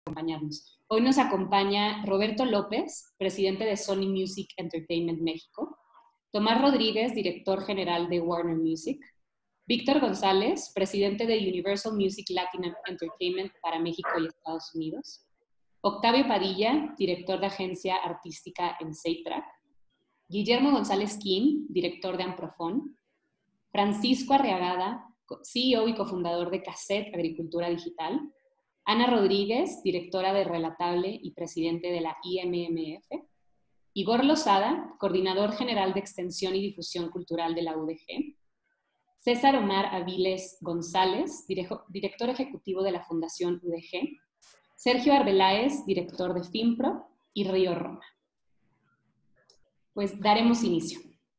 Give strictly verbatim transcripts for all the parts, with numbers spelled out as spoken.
acompañarnos. Hoy nos acompaña Roberto López, presidente de Sony Music Entertainment México, Tomás Rodríguez, director general de Warner Music, Víctor González, presidente de Universal Music Latin Entertainment para México y Estados Unidos, Octavio Padilla, director de agencia artística en SafeTrack, Guillermo González Kim, director de Amprofon, Francisco Arriagada, C E O y cofundador de Cassette Agricultura Digital, Ana Rodríguez, directora de Relatable y presidente de la I M M F, Igor Lozada, coordinador general de Extensión y Difusión Cultural de la U D G, César Omar Aviles González, director ejecutivo de la Fundación U D G, Sergio Arbeláez, director de FIMPRO, y Río Roma. Pues daremos inicio.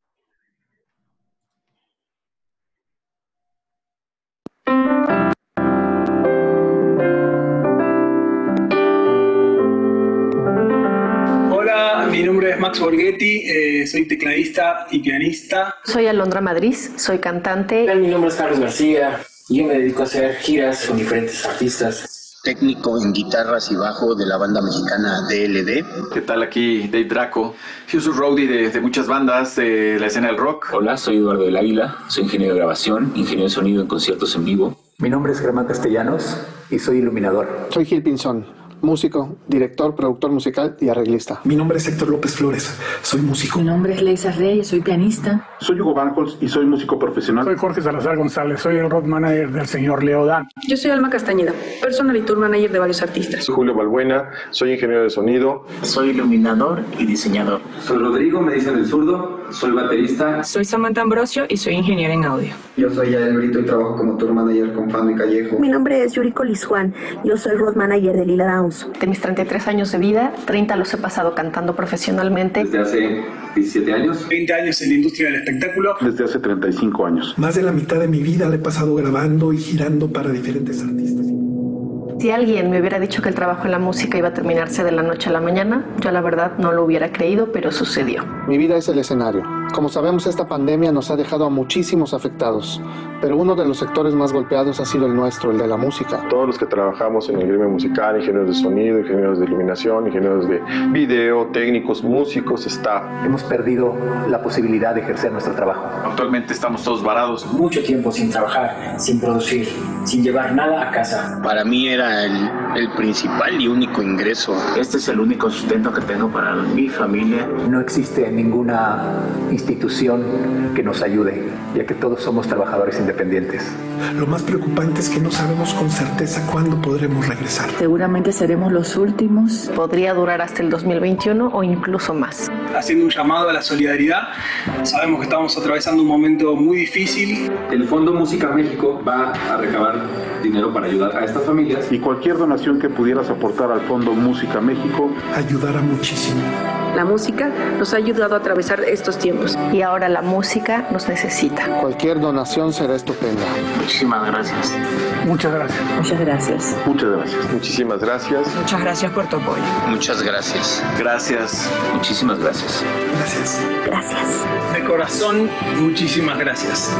Hola, mi nombre es Max Borghetti, eh, soy tecladista y pianista. Soy Alondra Madrid, soy cantante. Mi nombre es Carlos García y yo me dedico a hacer giras con diferentes artistas. Técnico en guitarras y bajo de la banda mexicana D L D. ¿Qué tal? Aquí Dave Draco. Yo soy roadie de, de muchas bandas de la escena del rock. Hola, soy Eduardo del Águila, soy ingeniero de grabación, ingeniero de sonido en conciertos en vivo. Mi nombre es Germán Castellanos y soy iluminador. Soy Gil Pinzón, músico, director, productor musical y arreglista. Mi nombre es Héctor López Flores, soy músico. Mi nombre es Leisa Reyes, soy pianista. Soy Hugo Bancols y soy músico profesional. Soy Jorge Salazar González, soy el road manager del señor Leo Dan. Yo soy Alma Castañeda, personal y tour manager de varios artistas. Soy Julio Balbuena, soy ingeniero de sonido. Soy iluminador y diseñador. Soy Rodrigo, me dicen el zurdo, soy baterista. Soy Samantha Ambrosio y soy ingeniero en audio. Yo soy Yael Brito y trabajo como tour manager con Fano y Callejo. Mi nombre es Yuriko Lizuan, yo soy road manager de Lila Downs. De mis treinta y tres años de vida, treinta los he pasado cantando profesionalmente. Desde hace diecisiete años. veinte años en la industria del espectáculo. Desde hace treinta y cinco años. Más de la mitad de mi vida la he pasado grabando y girando para diferentes artistas. Si alguien me hubiera dicho que el trabajo en la música iba a terminarse de la noche a la mañana, yo la verdad no lo hubiera creído, pero sucedió. Mi vida es el escenario. Como sabemos, esta pandemia nos ha dejado a muchísimos afectados, pero uno de los sectores más golpeados ha sido el nuestro, el de la música. Todos los que trabajamos en el gremio musical, ingenieros de sonido, ingenieros de iluminación, ingenieros de video, técnicos, músicos, staff. Hemos perdido la posibilidad de ejercer nuestro trabajo. Actualmente estamos todos varados. Mucho tiempo sin trabajar, sin producir, sin llevar nada a casa. Para mí era el, el principal y único ingreso. Este es el único sustento que tengo para mi familia. No existe ninguna institución que nos ayude, ya que todos somos trabajadores independientes. Lo más preocupante es que no sabemos con certeza cuándo podremos regresar. Seguramente seremos los últimos. Podría durar hasta el dos mil veintiuno o incluso más. Haciendo un llamado a la solidaridad, sabemos que estamos atravesando un momento muy difícil. El Fondo Música México va a recabar dinero para ayudar a estas familias. Y cualquier donación que pudieras aportar al Fondo Música México ayudará muchísimo. La música nos ha ayudado a atravesar estos tiempos. Y ahora la música nos necesita. Cualquier donación será estupenda. Muchísimas gracias. Muchas gracias. Muchas gracias. Muchas gracias. Muchísimas gracias. Muchas gracias por tu apoyo. Muchas gracias. Gracias. Muchísimas gracias. Gracias. Gracias. De corazón, muchísimas gracias.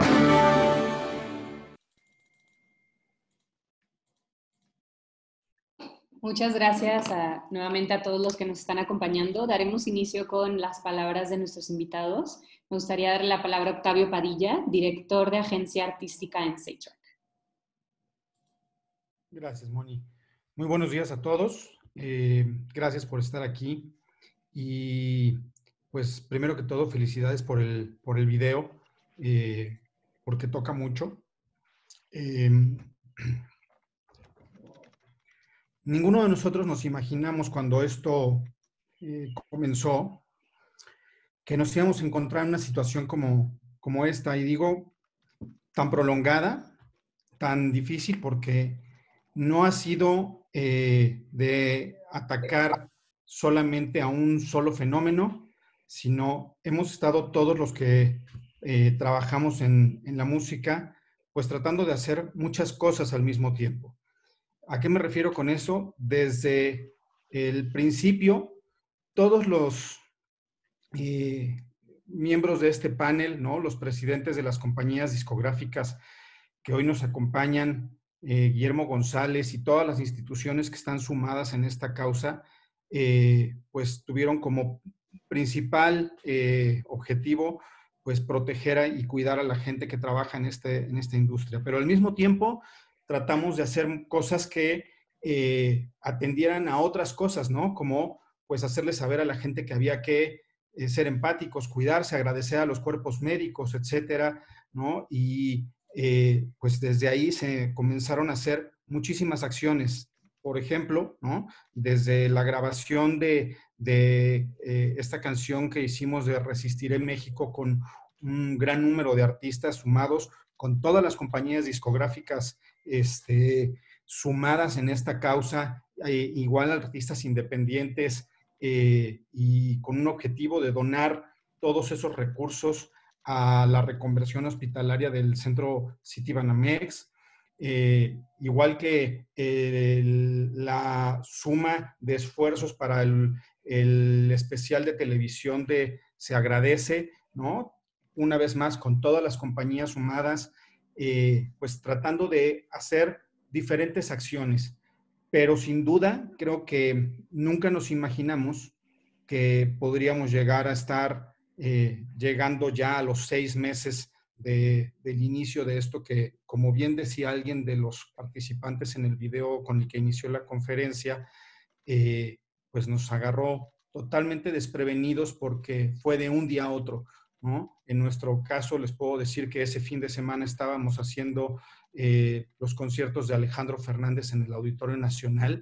Muchas gracias a, nuevamente a todos los que nos están acompañando. Daremos inicio con las palabras de nuestros invitados. Me gustaría darle la palabra a Octavio Padilla, director de agencia artística en SafeTrack. Gracias, Moni. Muy buenos días a todos. Eh, gracias por estar aquí. Y pues primero que todo, felicidades por el, por el video, eh, porque toca mucho. Eh, Ninguno de nosotros nos imaginamos cuando esto eh, comenzó que nos íbamos a encontrar en una situación como, como esta, y digo tan prolongada, tan difícil, porque no ha sido eh, de atacar solamente a un solo fenómeno, sino hemos estado todos los que eh, trabajamos en, en la música, pues tratando de hacer muchas cosas al mismo tiempo. ¿A qué me refiero con eso? Desde el principio, todos los eh, miembros de este panel, ¿no? Los presidentes de las compañías discográficas que hoy nos acompañan, eh, Guillermo González y todas las instituciones que están sumadas en esta causa, eh, pues tuvieron como principal eh, objetivo pues proteger a, y cuidar a la gente que trabaja en, este, en esta industria. Pero al mismo tiempo tratamos de hacer cosas que eh, atendieran a otras cosas, ¿no? Como pues hacerle saber a la gente que había que eh, ser empáticos, cuidarse, agradecer a los cuerpos médicos, etcétera, ¿no? Y eh, pues desde ahí se comenzaron a hacer muchísimas acciones. Por ejemplo, ¿no? Desde la grabación de, de eh, esta canción que hicimos de Resistiré México con un gran número de artistas sumados, con todas las compañías discográficas este, sumadas en esta causa, eh, igual artistas independientes, eh, y con un objetivo de donar todos esos recursos a la reconversión hospitalaria del centro Citibanamex. Eh, igual que eh, el, la suma de esfuerzos para el, el especial de televisión de Se Agradece, ¿no? Una vez más, con todas las compañías sumadas, eh, pues tratando de hacer diferentes acciones. Pero sin duda, creo que nunca nos imaginamos que podríamos llegar a estar eh, llegando ya a los seis meses De, del inicio de esto que, como bien decía alguien de los participantes en el video con el que inició la conferencia, eh, pues nos agarró totalmente desprevenidos porque fue de un día a otro, ¿no? En nuestro caso les puedo decir que ese fin de semana estábamos haciendo eh, los conciertos de Alejandro Fernández en el Auditorio Nacional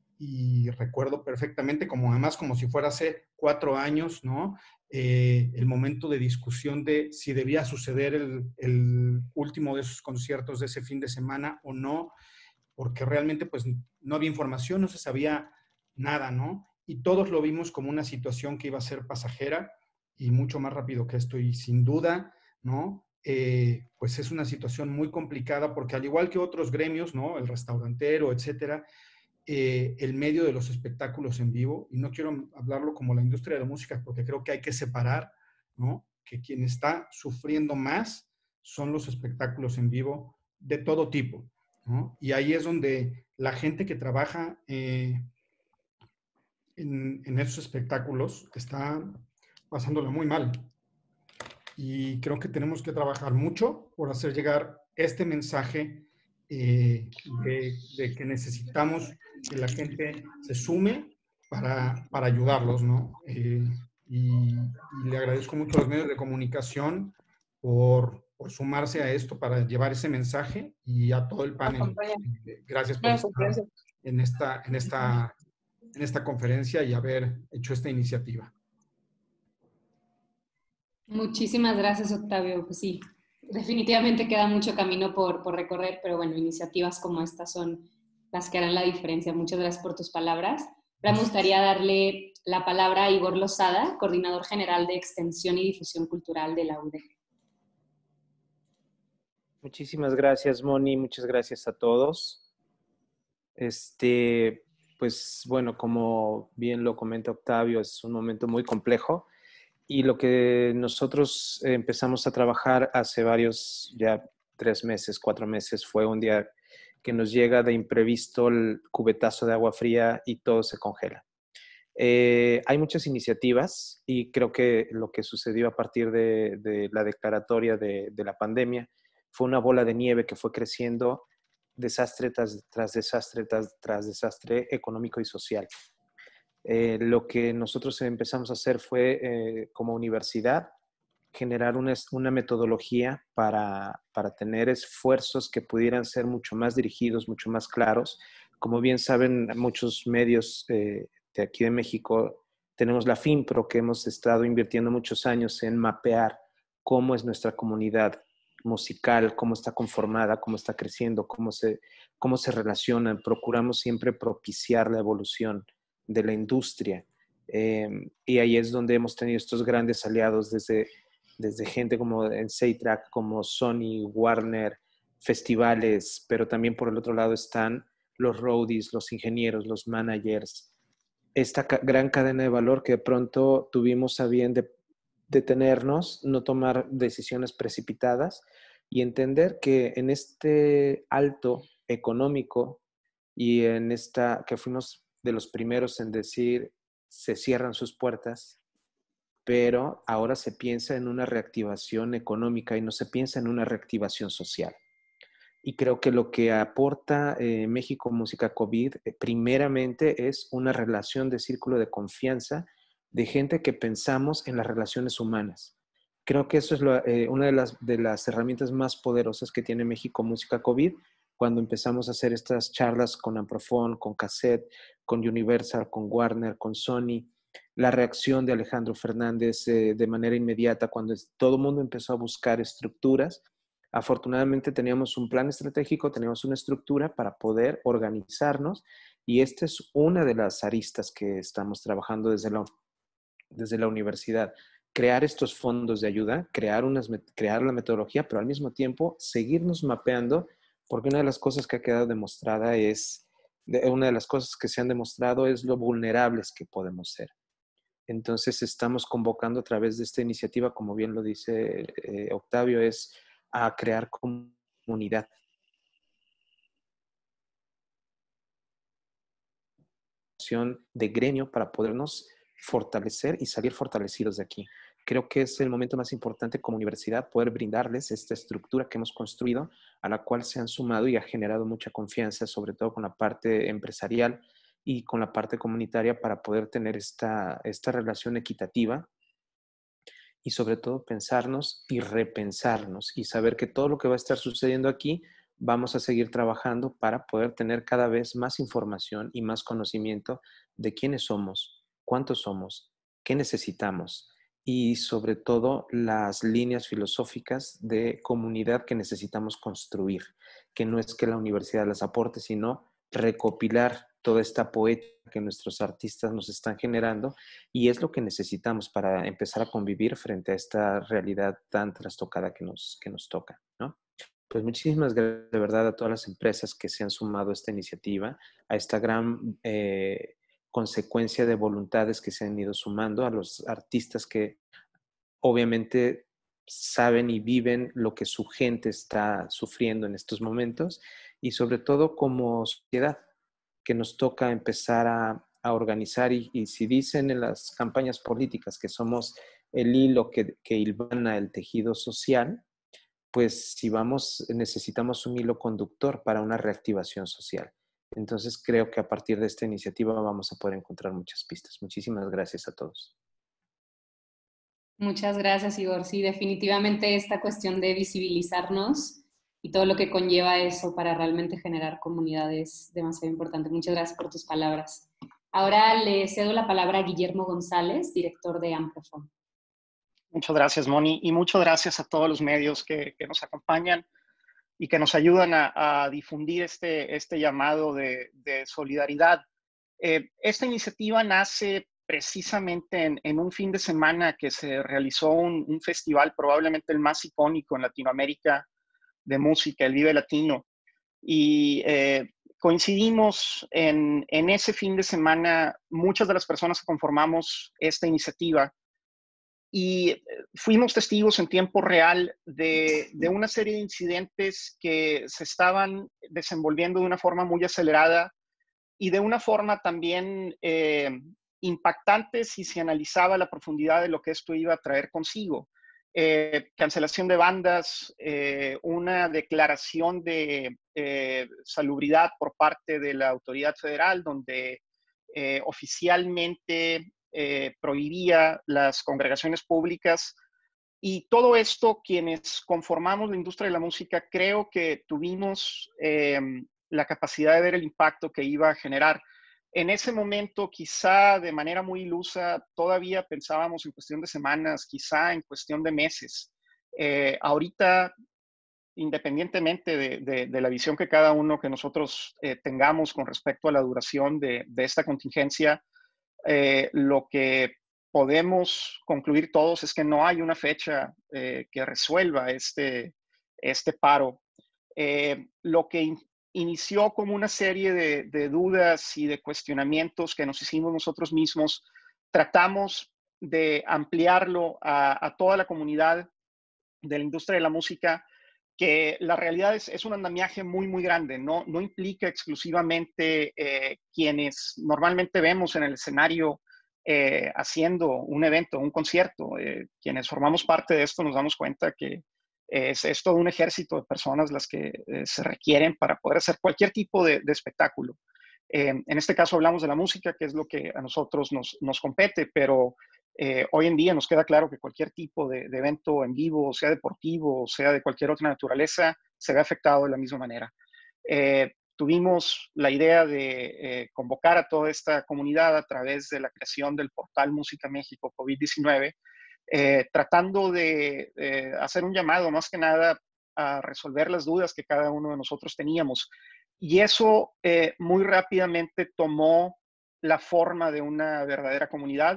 y recuerdo perfectamente, como además como si fuera hace cuatro años, ¿no? Eh, el momento de discusión de si debía suceder el, el último de esos conciertos de ese fin de semana o no, porque realmente pues no había información, no se sabía nada, ¿no? Y todos lo vimos como una situación que iba a ser pasajera y mucho más rápido que esto, y sin duda, ¿no? Eh, pues es una situación muy complicada porque al igual que otros gremios, ¿no? El restaurantero, etcétera, Eh, el medio de los espectáculos en vivo, y no quiero hablarlo como la industria de la música porque creo que hay que separar, ¿no? Que quien está sufriendo más son los espectáculos en vivo de todo tipo, ¿no? Y ahí es donde la gente que trabaja eh, en, en esos espectáculos está pasándola muy mal. Y creo que tenemos que trabajar mucho por hacer llegar este mensaje eh, de, de que necesitamos que la gente se sume para, para ayudarlos, ¿no? Eh, y, y le agradezco mucho a los medios de comunicación por, por sumarse a esto para llevar ese mensaje, y a todo el panel. Eh, gracias por estar en esta, en, esta, en esta conferencia y haber hecho esta iniciativa. Muchísimas gracias, Octavio. Pues sí, definitivamente queda mucho camino por, por recorrer, pero bueno, iniciativas como estas son las que harán la diferencia. Muchas gracias por tus palabras. Ahora me gustaría darle la palabra a Igor Lozada, Coordinador General de Extensión y Difusión Cultural de la U D G. Muchísimas gracias, Moni. Muchas gracias a todos. Este, pues bueno, como bien lo comenta Octavio, es un momento muy complejo. Y lo que nosotros empezamos a trabajar hace varios, ya tres meses, cuatro meses, fue un día que nos llega de imprevisto el cubetazo de agua fría y todo se congela. Eh, hay muchas iniciativas y creo que lo que sucedió a partir de, de la declaratoria de, de la pandemia fue una bola de nieve que fue creciendo desastre tras, tras desastre tras, tras desastre económico y social. Eh, lo que nosotros empezamos a hacer fue, eh, como universidad, generar una, una metodología para, para tener esfuerzos que pudieran ser mucho más dirigidos, mucho más claros. Como bien saben, muchos medios eh, de aquí de México, tenemos la FIMPRO, que hemos estado invirtiendo muchos años en mapear cómo es nuestra comunidad musical, cómo está conformada, cómo está creciendo, cómo se, cómo se relacionan. Procuramos siempre propiciar la evolución de la industria. Eh, y ahí es donde hemos tenido estos grandes aliados desde, desde gente como en SEITRAC, como Sony, Warner, festivales, pero también por el otro lado están los roadies, los ingenieros, los managers, esta ca gran cadena de valor que de pronto tuvimos a bien de detenernos, no tomar decisiones precipitadas y entender que en este alto económico y en esta, que fuimos de los primeros en decir, se cierran sus puertas, pero ahora se piensa en una reactivación económica y no se piensa en una reactivación social. Y creo que lo que aporta eh, México Música COVID, eh, primeramente, es una relación de círculo de confianza de gente que pensamos en las relaciones humanas. Creo que eso es lo, eh, una de las, de las herramientas más poderosas que tiene México Música COVID, cuando empezamos a hacer estas charlas con Amprofon, con Cassette, con Universal, con Warner, con Sony, la reacción de Alejandro Fernández eh, de manera inmediata, cuando es, todo el mundo empezó a buscar estructuras. Afortunadamente teníamos un plan estratégico, teníamos una estructura para poder organizarnos y esta es una de las aristas que estamos trabajando desde la, desde la universidad. Crear estos fondos de ayuda, crear, unas, crear la metodología, pero al mismo tiempo seguirnos mapeando, porque una de las cosas que ha quedado demostrada es, una de las cosas que se han demostrado es lo vulnerables que podemos ser. Entonces estamos convocando a través de esta iniciativa, como bien lo dice eh, Octavio, es a crear comunidad. De gremio para podernos fortalecer y salir fortalecidos de aquí. Creo que es el momento más importante como universidad poder brindarles esta estructura que hemos construido, a la cual se han sumado y ha generado mucha confianza, sobre todo con la parte empresarial y con la parte comunitaria, para poder tener esta, esta relación equitativa y sobre todo pensarnos y repensarnos y saber que todo lo que va a estar sucediendo aquí vamos a seguir trabajando para poder tener cada vez más información y más conocimiento de quiénes somos, cuántos somos, qué necesitamos y sobre todo las líneas filosóficas de comunidad que necesitamos construir, que no es que la universidad las aporte, sino recopilar toda esta poética que nuestros artistas nos están generando y es lo que necesitamos para empezar a convivir frente a esta realidad tan trastocada que nos, que nos toca, ¿no? Pues muchísimas gracias de verdad a todas las empresas que se han sumado a esta iniciativa, a esta gran eh, consecuencia de voluntades que se han ido sumando, a los artistas que obviamente saben y viven lo que su gente está sufriendo en estos momentos y sobre todo como sociedad que nos toca empezar a, a organizar y, y si dicen en las campañas políticas que somos el hilo que, que hilvana el tejido social, pues si vamos, necesitamos un hilo conductor para una reactivación social. Entonces creo que a partir de esta iniciativa vamos a poder encontrar muchas pistas. Muchísimas gracias a todos. Muchas gracias, Igor. Sí, definitivamente esta cuestión de visibilizarnos y todo lo que conlleva eso para realmente generar comunidad es demasiado importante. Muchas gracias por tus palabras. Ahora le cedo la palabra a Guillermo González, director de Amprofon. Muchas gracias, Moni, y muchas gracias a todos los medios que, que nos acompañan y que nos ayudan a, a difundir este, este llamado de, de solidaridad. Eh, esta iniciativa nace precisamente en, en un fin de semana que se realizó un, un festival, probablemente el más icónico en Latinoamérica de música, el Vive Latino. Y eh, coincidimos en, en ese fin de semana, muchas de las personas que conformamos esta iniciativa, y fuimos testigos en tiempo real de, de una serie de incidentes que se estaban desenvolviendo de una forma muy acelerada y de una forma también eh, impactante si se analizaba la profundidad de lo que esto iba a traer consigo. Eh, cancelación de bandas, eh, una declaración de eh, salubridad por parte de la autoridad federal donde eh, oficialmente Eh, prohibía las congregaciones públicas y todo esto, quienes conformamos la industria de la música, creo que tuvimos eh, la capacidad de ver el impacto que iba a generar. En ese momento, quizá de manera muy ilusa, todavía pensábamos en cuestión de semanas, quizá en cuestión de meses. Eh, ahorita, independientemente de, de, de la visión que cada uno que nosotros eh, tengamos con respecto a la duración de, de esta contingencia, Eh, lo que podemos concluir todos es que no hay una fecha eh, que resuelva este, este paro. Eh, lo que in, inició como una serie de, de dudas y de cuestionamientos que nos hicimos nosotros mismos, tratamos de ampliarlo a, a toda la comunidad de la industria de la música que la realidad es, es un andamiaje muy, muy grande. No, no implica exclusivamente eh, quienes normalmente vemos en el escenario eh, haciendo un evento, un concierto. Eh, quienes formamos parte de esto nos damos cuenta que es, es todo un ejército de personas las que eh, se requieren para poder hacer cualquier tipo de, de espectáculo. Eh, en este caso hablamos de la música, que es lo que a nosotros nos, nos compete, pero eh, hoy en día nos queda claro que cualquier tipo de, de evento en vivo, sea deportivo, sea de cualquier otra naturaleza, se ve afectado de la misma manera. Eh, tuvimos la idea de eh, convocar a toda esta comunidad a través de la creación del portal Música México COVID diecinueve, eh, tratando de eh, hacer un llamado más que nada a resolver las dudas que cada uno de nosotros teníamos. Y eso eh, muy rápidamente tomó la forma de una verdadera comunidad.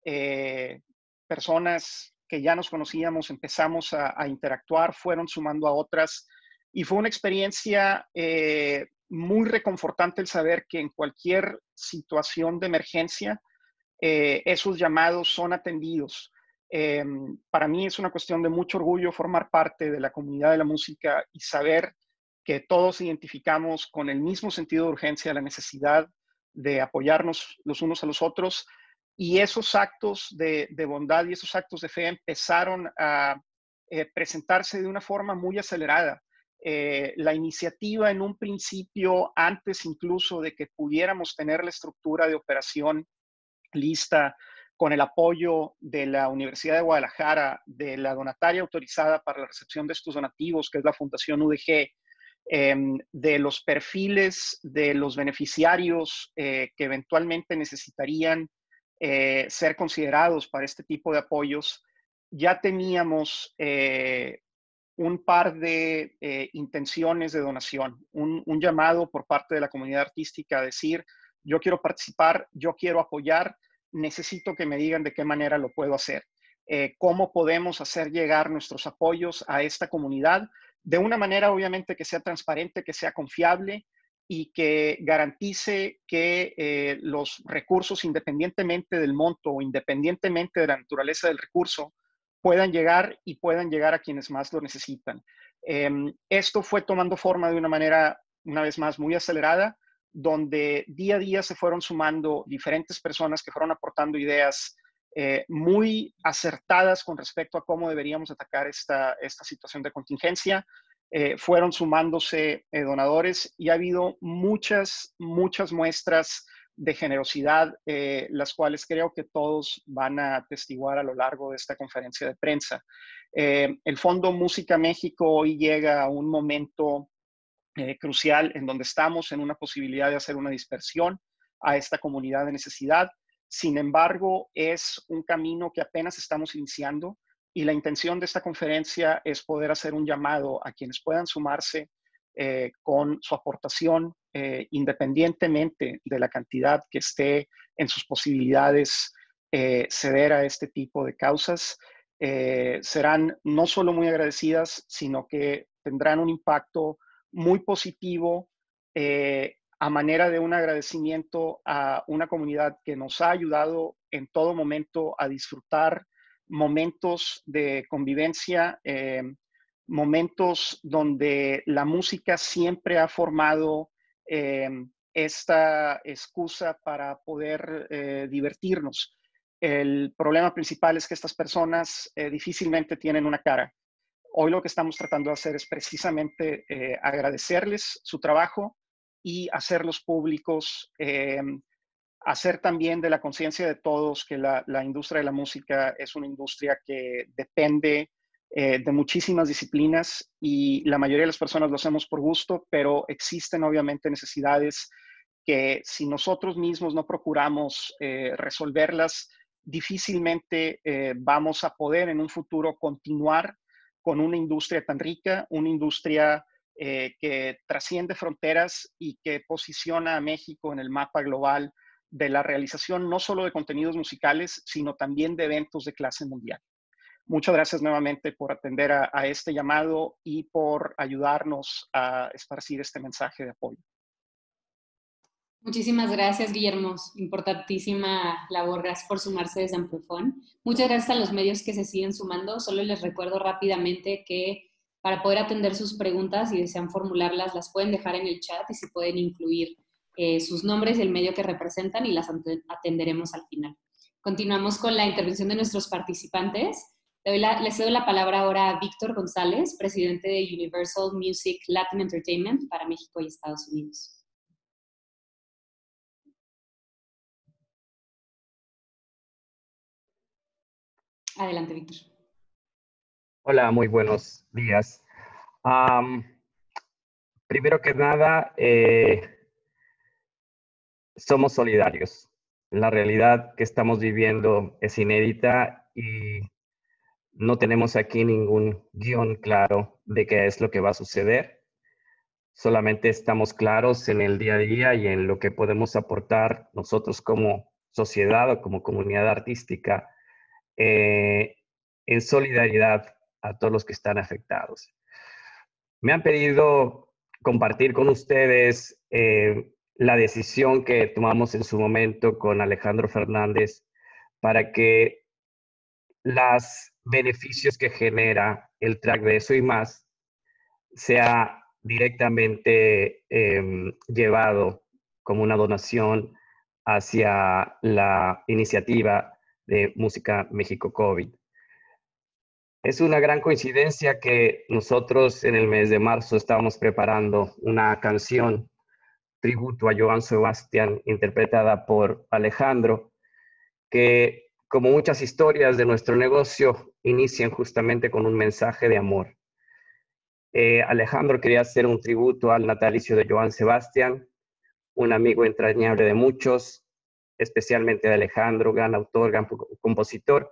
Eh, personas que ya nos conocíamos empezamos a, a interactuar, fueron sumando a otras, y fue una experiencia eh, muy reconfortante el saber que en cualquier situación de emergencia eh, esos llamados son atendidos. Eh, para mí es una cuestión de mucho orgullo formar parte de la comunidad de la música y saber que todos identificamos con el mismo sentido de urgencia la necesidad de apoyarnos los unos a los otros, y esos actos de, de bondad y esos actos de fe empezaron a eh, presentarse de una forma muy acelerada. Eh, la iniciativa en un principio, antes incluso de que pudiéramos tener la estructura de operación lista, con el apoyo de la Universidad de Guadalajara, de la donataria autorizada para la recepción de estos donativos, que es la Fundación U D G, eh, de los perfiles de los beneficiarios eh, que eventualmente necesitarían eh, ser considerados para este tipo de apoyos, ya teníamos eh, un par de eh, intenciones de donación, un, un llamado por parte de la comunidad artística a decir, yo quiero participar, yo quiero apoyar, necesito que me digan de qué manera lo puedo hacer, eh, cómo podemos hacer llegar nuestros apoyos a esta comunidad de una manera obviamente que sea transparente, que sea confiable y que garantice que eh, los recursos, independientemente del monto o independientemente de la naturaleza del recurso, puedan llegar y puedan llegar a quienes más lo necesitan. Eh, esto fue tomando forma de una manera, una vez más, muy acelerada, donde día a día se fueron sumando diferentes personas que fueron aportando ideas eh, muy acertadas con respecto a cómo deberíamos atacar esta, esta situación de contingencia. Eh, fueron sumándose eh, donadores y ha habido muchas, muchas muestras de generosidad, eh, las cuales creo que todos van a atestiguar a lo largo de esta conferencia de prensa. Eh, el Fondo Música México hoy llega a un momento Eh, crucial en donde estamos en una posibilidad de hacer una dispersión a esta comunidad de necesidad. Sin embargo, es un camino que apenas estamos iniciando y la intención de esta conferencia es poder hacer un llamado a quienes puedan sumarse eh, con su aportación eh, independientemente de la cantidad que esté en sus posibilidades eh, ceder a este tipo de causas. Eh, serán no solo muy agradecidas, sino que tendrán un impacto muy positivo eh, a manera de un agradecimiento a una comunidad que nos ha ayudado en todo momento a disfrutar momentos de convivencia, eh, momentos donde la música siempre ha formado eh, esta excusa para poder eh, divertirnos. El problema principal es que estas personas eh, difícilmente tienen una cara. Hoy lo que estamos tratando de hacer es precisamente eh, agradecerles su trabajo y hacerlos públicos, eh, hacer también de la conciencia de todos que la, la industria de la música es una industria que depende eh, de muchísimas disciplinas y la mayoría de las personas lo hacemos por gusto, pero existen obviamente necesidades que si nosotros mismos no procuramos eh, resolverlas, difícilmente eh, vamos a poder en un futuro continuar con una industria tan rica, una industria eh, que trasciende fronteras y que posiciona a México en el mapa global de la realización no solo de contenidos musicales, sino también de eventos de clase mundial. Muchas gracias nuevamente por atender a, a este llamado y por ayudarnos a esparcir este mensaje de apoyo. Muchísimas gracias, Guillermo. Importantísima labor. Gracias por sumarse desde Amplifon. Muchas gracias a los medios que se siguen sumando. Solo les recuerdo rápidamente que Para poder atender sus preguntas, si desean formularlas, las pueden dejar en el chat y se pueden incluir eh, sus nombres y el medio que representan y las atenderemos al final. Continuamos con la intervención de nuestros participantes. Le doy la, les cedo la palabra ahora a Víctor González, presidente de Universal Music Latin Entertainment para México y Estados Unidos. Adelante, Víctor. Hola, muy buenos días. Um, primero que nada, eh, somos solidarios. La realidad que estamos viviendo es inédita y no tenemos aquí ningún guión claro de qué es lo que va a suceder. Solamente estamos claros en el día a día y en lo que podemos aportar nosotros como sociedad o como comunidad artística eh, en solidaridad a todos los que están afectados. Me han pedido compartir con ustedes eh, la decisión que tomamos en su momento con Alejandro Fernández para que los beneficios que genera el track de Eso y Más sea directamente eh, llevado como una donación hacia la iniciativa de Música México COVID. Es una gran coincidencia que nosotros en el mes de marzo estábamos preparando una canción tributo a Johann Sebastian interpretada por Alejandro, que como muchas historias de nuestro negocio inician justamente con un mensaje de amor. Eh, Alejandro quería hacer un tributo al natalicio de Johann Sebastian, un amigo entrañable de muchos, especialmente de Alejandro, gran autor, gran compositor.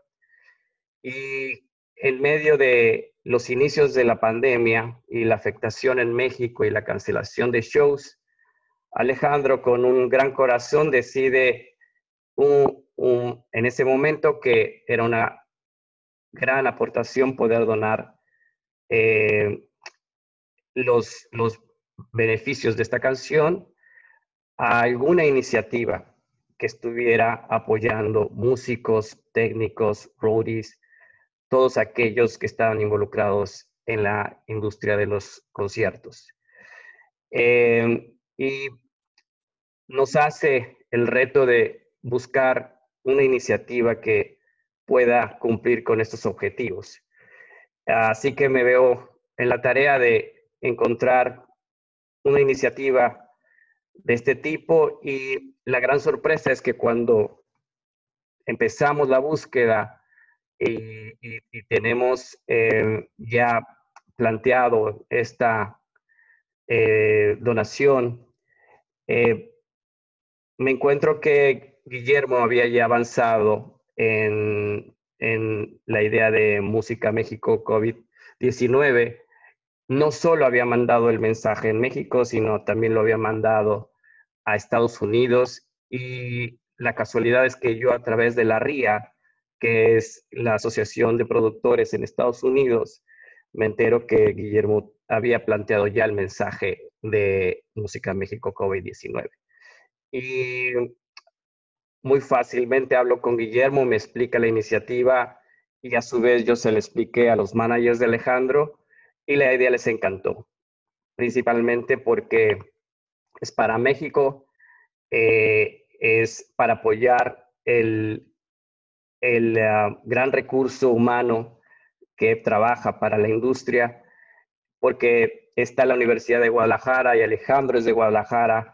Y en medio de los inicios de la pandemia y la afectación en México y la cancelación de shows, Alejandro, con un gran corazón, decide un, un, en ese momento que era una gran aportación poder donar eh, los, los beneficios de esta canción a alguna iniciativa que estuviera apoyando músicos, técnicos, roadies, todos aquellos que estaban involucrados en la industria de los conciertos. Eh, y nos hace el reto de buscar una iniciativa que pueda cumplir con estos objetivos. Así que me veo en la tarea de encontrar una iniciativa de este tipo y la gran sorpresa es que cuando empezamos la búsqueda y, y, y tenemos eh, ya planteado esta eh, donación, eh, me encuentro que Guillermo había ya avanzado en, en la idea de Música México COVID diecinueve. No solo había mandado el mensaje en México, sino también lo había mandado a Estados Unidos. Y la casualidad es que yo a través de la R I A, que es la Asociación de Productores en Estados Unidos, me entero que Guillermo había planteado ya el mensaje de Música México COVID diecinueve. Y muy fácilmente hablo con Guillermo, me explica la iniciativa y a su vez yo se la expliqué a los managers de Alejandro y la idea les encantó, principalmente porque es para México, eh, es para apoyar el, el uh, gran recurso humano que trabaja para la industria, porque está la Universidad de Guadalajara y Alejandro es de Guadalajara.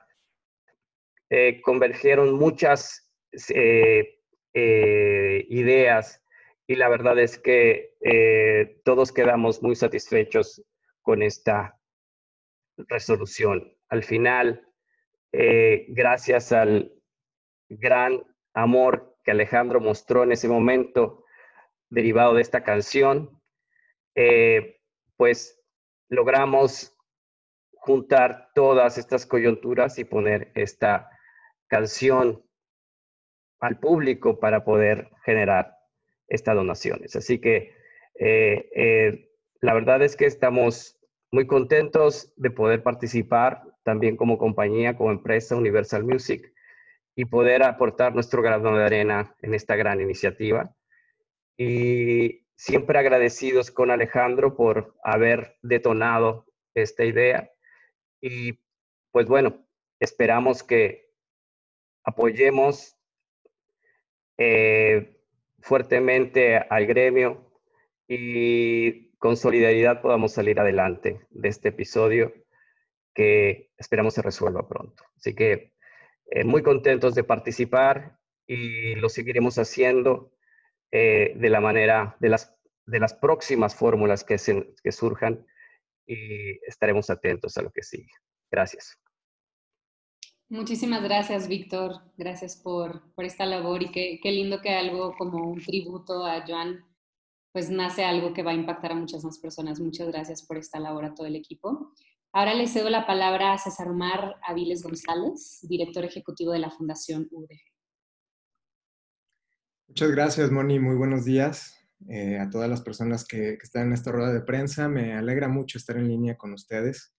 Eh, convergieron muchas eh, eh, ideas y la verdad es que eh, todos quedamos muy satisfechos con esta resolución. Al final, eh, gracias al gran amor que Alejandro mostró en ese momento, derivado de esta canción, eh, pues logramos juntar todas estas coyunturas y poner esta canción al público para poder generar estas donaciones. Así que eh, eh, la verdad es que estamos muy contentos de poder participar también como compañía, como empresa Universal Music y poder aportar nuestro grano de arena en esta gran iniciativa. Y siempre agradecidos con Alejandro por haber detonado esta idea. Y pues bueno, esperamos que apoyemos eh, fuertemente al gremio y con solidaridad podamos salir adelante de este episodio que esperamos se resuelva pronto. Así que eh, muy contentos de participar y lo seguiremos haciendo eh, de la manera, de las, de las próximas fórmulas que, se, que surjan, y estaremos atentos a lo que sigue. Gracias. Muchísimas gracias, Víctor. Gracias por, por esta labor y qué, qué lindo que algo como un tributo a Joan, pues nace algo que va a impactar a muchas más personas. Muchas gracias por esta labor a todo el equipo. Ahora le cedo la palabra a César Omar Aviles González, director ejecutivo de la Fundación U D G. Muchas gracias, Moni. Muy buenos días eh, a todas las personas que, que están en esta rueda de prensa. Me alegra mucho estar en línea con ustedes.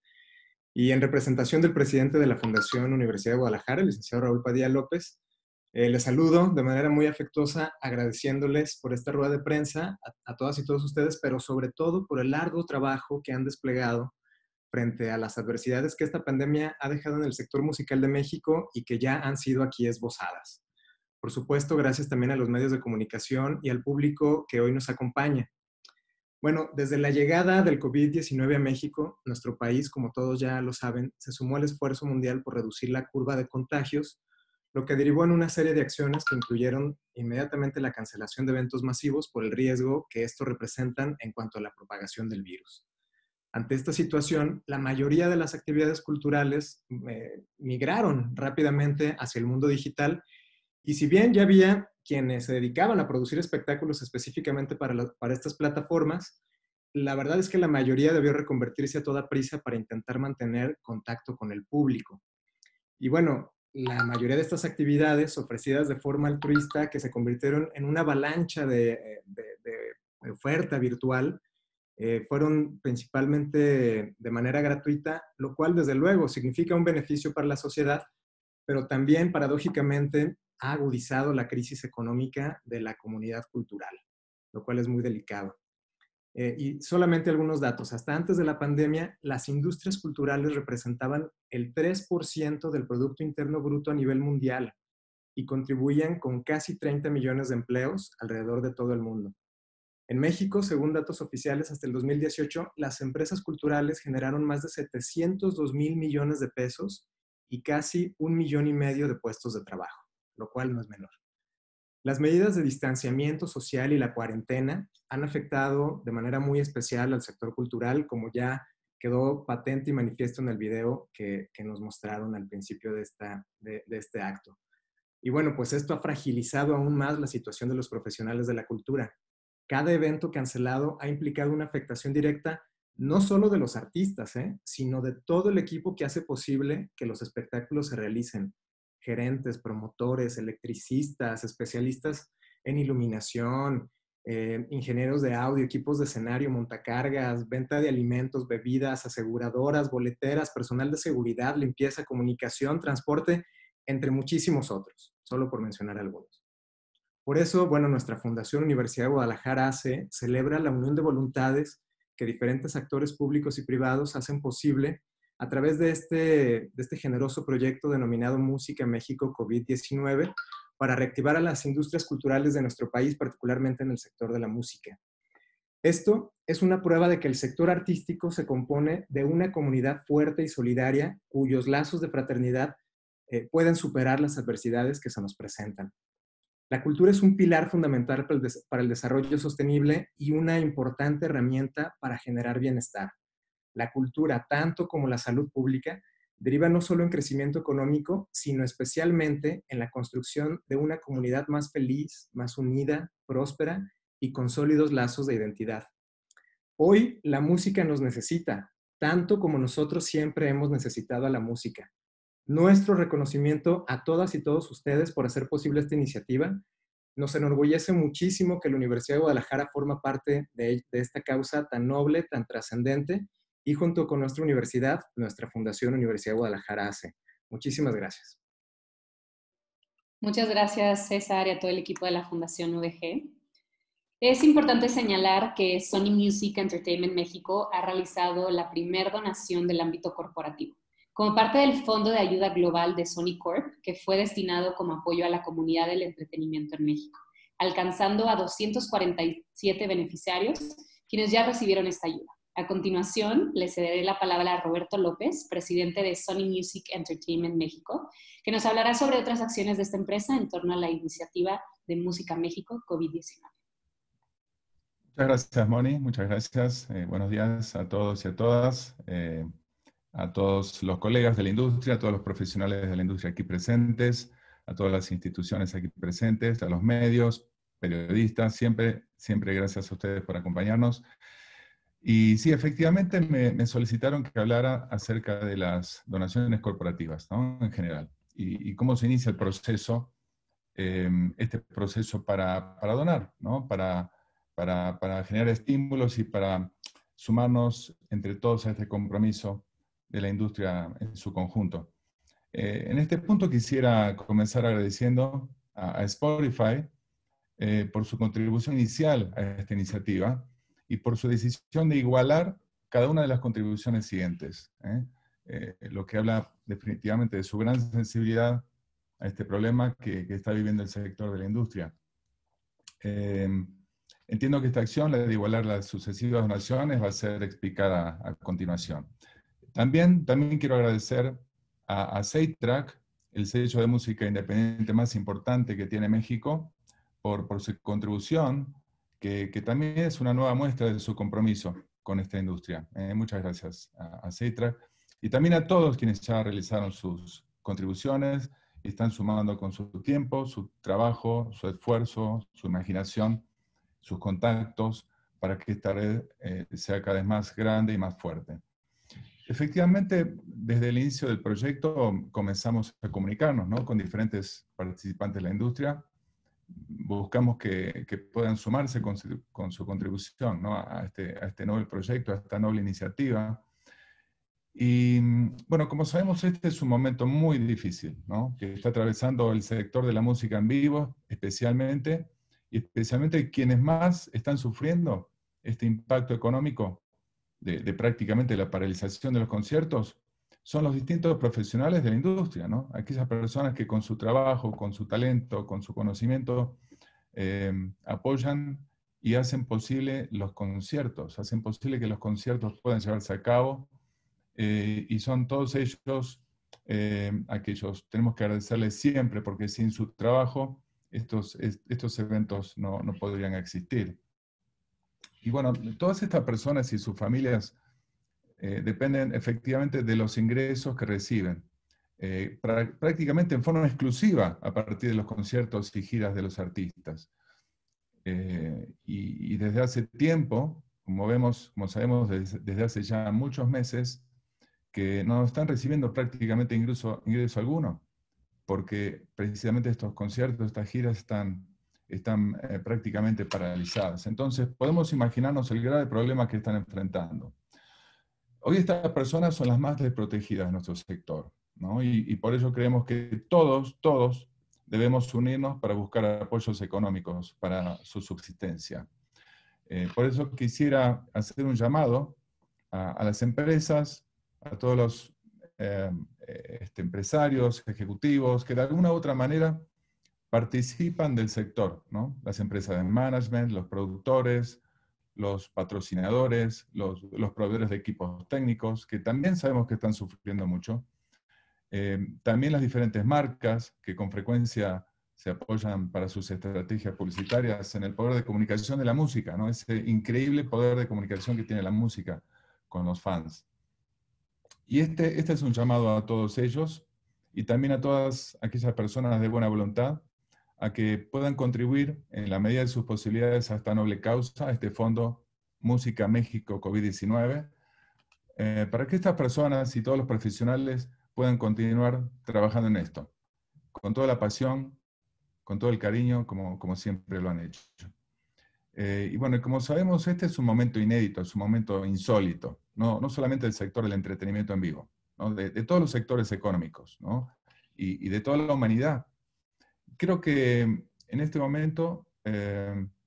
Y en representación del presidente de la Fundación Universidad de Guadalajara, el licenciado Raúl Padilla López, eh, les saludo de manera muy afectuosa, agradeciéndoles por esta rueda de prensa a, a todas y todos ustedes, pero sobre todo por el largo trabajo que han desplegado frente a las adversidades que esta pandemia ha dejado en el sector musical de México y que ya han sido aquí esbozadas. Por supuesto, gracias también a los medios de comunicación y al público que hoy nos acompaña. Bueno, desde la llegada del COVID diecinueve a México, nuestro país, como todos ya lo saben, se sumó al esfuerzo mundial por reducir la curva de contagios, lo que derivó en una serie de acciones que incluyeron inmediatamente la cancelación de eventos masivos por el riesgo que estos representan en cuanto a la propagación del virus. Ante esta situación, la mayoría de las actividades culturales eh, migraron rápidamente hacia el mundo digital, y si bien ya había quienes se dedicaban a producir espectáculos específicamente para, la, para estas plataformas, la verdad es que la mayoría debió reconvertirse a toda prisa para intentar mantener contacto con el público. Y bueno, la mayoría de estas actividades ofrecidas de forma altruista que se convirtieron en una avalancha de, de, de oferta virtual, eh, fueron principalmente de manera gratuita, lo cual desde luego significa un beneficio para la sociedad, pero también paradójicamente ha agudizado la crisis económica de la comunidad cultural, lo cual es muy delicado. Eh, y solamente algunos datos. Hasta antes de la pandemia, las industrias culturales representaban el tres por ciento del Producto Interno Bruto a nivel mundial y contribuían con casi treinta millones de empleos alrededor de todo el mundo. En México, según datos oficiales, hasta el dos mil dieciocho, las empresas culturales generaron más de setecientos dos mil millones de pesos y casi un millón y medio de puestos de trabajo, lo cual no es menor. Las medidas de distanciamiento social y la cuarentena han afectado de manera muy especial al sector cultural, como ya quedó patente y manifiesto en el video que, que nos mostraron al principio de, esta, de, de este acto. Y bueno, pues esto ha fragilizado aún más la situación de los profesionales de la cultura. Cada evento cancelado ha implicado una afectación directa no solo de los artistas, ¿eh? sino de todo el equipo que hace posible que los espectáculos se realicen. Gerentes, promotores, electricistas, especialistas en iluminación, eh, ingenieros de audio, equipos de escenario, montacargas, venta de alimentos, bebidas, aseguradoras, boleteras, personal de seguridad, limpieza, comunicación, transporte, entre muchísimos otros, solo por mencionar algunos. Por eso, bueno, nuestra Fundación Universidad de Guadalajara A C celebra la unión de voluntades que diferentes actores públicos y privados hacen posible a través de este, de este generoso proyecto denominado Música México COVID diecinueve para reactivar a las industrias culturales de nuestro país, particularmente en el sector de la música. Esto es una prueba de que el sector artístico se compone de una comunidad fuerte y solidaria cuyos lazos de fraternidad eh, pueden superar las adversidades que se nos presentan. La cultura es un pilar fundamental para el, des- para el desarrollo sostenible y una importante herramienta para generar bienestar. La cultura, tanto como la salud pública, deriva no solo en crecimiento económico, sino especialmente en la construcción de una comunidad más feliz, más unida, próspera y con sólidos lazos de identidad. Hoy la música nos necesita, tanto como nosotros siempre hemos necesitado a la música. Nuestro reconocimiento a todas y todos ustedes por hacer posible esta iniciativa. Nos enorgullece muchísimo que la Universidad de Guadalajara forma parte de, de esta causa tan noble, tan trascendente, y junto con nuestra universidad, nuestra Fundación Universidad de Guadalajara A C. Muchísimas gracias. Muchas gracias, César, y a todo el equipo de la Fundación U D G. Es importante señalar que Sony Music Entertainment México ha realizado la primera donación del ámbito corporativo, como parte del Fondo de Ayuda Global de Sony Corp, que fue destinado como apoyo a la comunidad del entretenimiento en México, alcanzando a doscientos cuarenta y siete beneficiarios, quienes ya recibieron esta ayuda. A continuación, le cederé la palabra a Roberto López, presidente de Sony Music Entertainment México, que nos hablará sobre otras acciones de esta empresa en torno a la iniciativa de Música México COVID diecinueve. Muchas gracias, Moni. Muchas gracias. Eh, buenos días a todos y a todas, eh, a todos los colegas de la industria, a todos los profesionales de la industria aquí presentes, a todas las instituciones aquí presentes, a los medios, periodistas, siempre, siempre gracias a ustedes por acompañarnos. Y sí, efectivamente me, me solicitaron que hablara acerca de las donaciones corporativas, ¿no? En general, y, y cómo se inicia el proceso, eh, este proceso para, para donar, ¿no? Para, para, para generar estímulos y para sumarnos entre todos a este compromiso de la industria en su conjunto. Eh, en este punto quisiera comenzar agradeciendo a, a Spotify eh, por su contribución inicial a esta iniciativa, y por su decisión de igualar cada una de las contribuciones siguientes, ¿eh? Eh, lo que habla definitivamente de su gran sensibilidad a este problema que, que está viviendo el sector de la industria. Eh, entiendo que esta acción, la de igualar las sucesivas donaciones, va a ser explicada a, a continuación. También, también quiero agradecer a, a SEITRAC, el sello de música independiente más importante que tiene México, por, por su contribución, Que, que también es una nueva muestra de su compromiso con esta industria. Eh, muchas gracias a, a SEITRAC y también a todos quienes ya realizaron sus contribuciones y están sumando con su tiempo, su trabajo, su esfuerzo, su imaginación, sus contactos, para que esta red eh, sea cada vez más grande y más fuerte. Efectivamente, desde el inicio del proyecto comenzamos a comunicarnos, ¿no? Con diferentes participantes de la industria. Buscamos que, que puedan sumarse con su, con su contribución, ¿no? a, este, a este noble proyecto, a esta noble iniciativa. Y bueno, como sabemos, este es un momento muy difícil, ¿no? Que está atravesando el sector de la música en vivo, especialmente, y especialmente quienes más están sufriendo este impacto económico de, de prácticamente la paralización de los conciertos, son los distintos profesionales de la industria, ¿no? Aquellas personas que con su trabajo, con su talento, con su conocimiento, eh, apoyan y hacen posible los conciertos, hacen posible que los conciertos puedan llevarse a cabo, eh, y son todos ellos, eh, aquellos, tenemos que agradecerles siempre, porque sin su trabajo, estos, estos eventos no, no podrían existir. Y bueno, todas estas personas y sus familias Eh, dependen efectivamente de los ingresos que reciben, eh, pra, prácticamente en forma exclusiva a partir de los conciertos y giras de los artistas. Eh, y, y desde hace tiempo, como vemos, como sabemos desde, desde hace ya muchos meses, que no están recibiendo prácticamente ingreso, ingreso alguno, porque precisamente estos conciertos, estas giras están, están eh, prácticamente paralizadas. Entonces podemos imaginarnos el grave problema que están enfrentando. Hoy estas personas son las más desprotegidas de nuestro sector, ¿no? Y, y por ello creemos que todos, todos debemos unirnos para buscar apoyos económicos para su subsistencia. Eh, por eso quisiera hacer un llamado a, a las empresas, a todos los eh, este, empresarios, ejecutivos, que de alguna u otra manera participan del sector, ¿no? Las empresas de management, los productores, los patrocinadores, los, los proveedores de equipos técnicos, que también sabemos que están sufriendo mucho. Eh, también las diferentes marcas, que con frecuencia se apoyan para sus estrategias publicitarias en el poder de comunicación de la música, ¿no? Ese increíble poder de comunicación que tiene la música con los fans. Y este, este es un llamado a todos ellos, y también a todas aquellas personas de buena voluntad, a que puedan contribuir en la medida de sus posibilidades a esta noble causa, a este Fondo Música México COVID diecinueve, eh, para que estas personas y todos los profesionales puedan continuar trabajando en esto, con toda la pasión, con todo el cariño, como, como siempre lo han hecho. Eh, y bueno, como sabemos, este es un momento inédito, es un momento insólito, no, no solamente del sector del entretenimiento en vivo, ¿no? de, de todos los sectores económicos, ¿no? y, y de toda la humanidad. Creo que en este momento eh,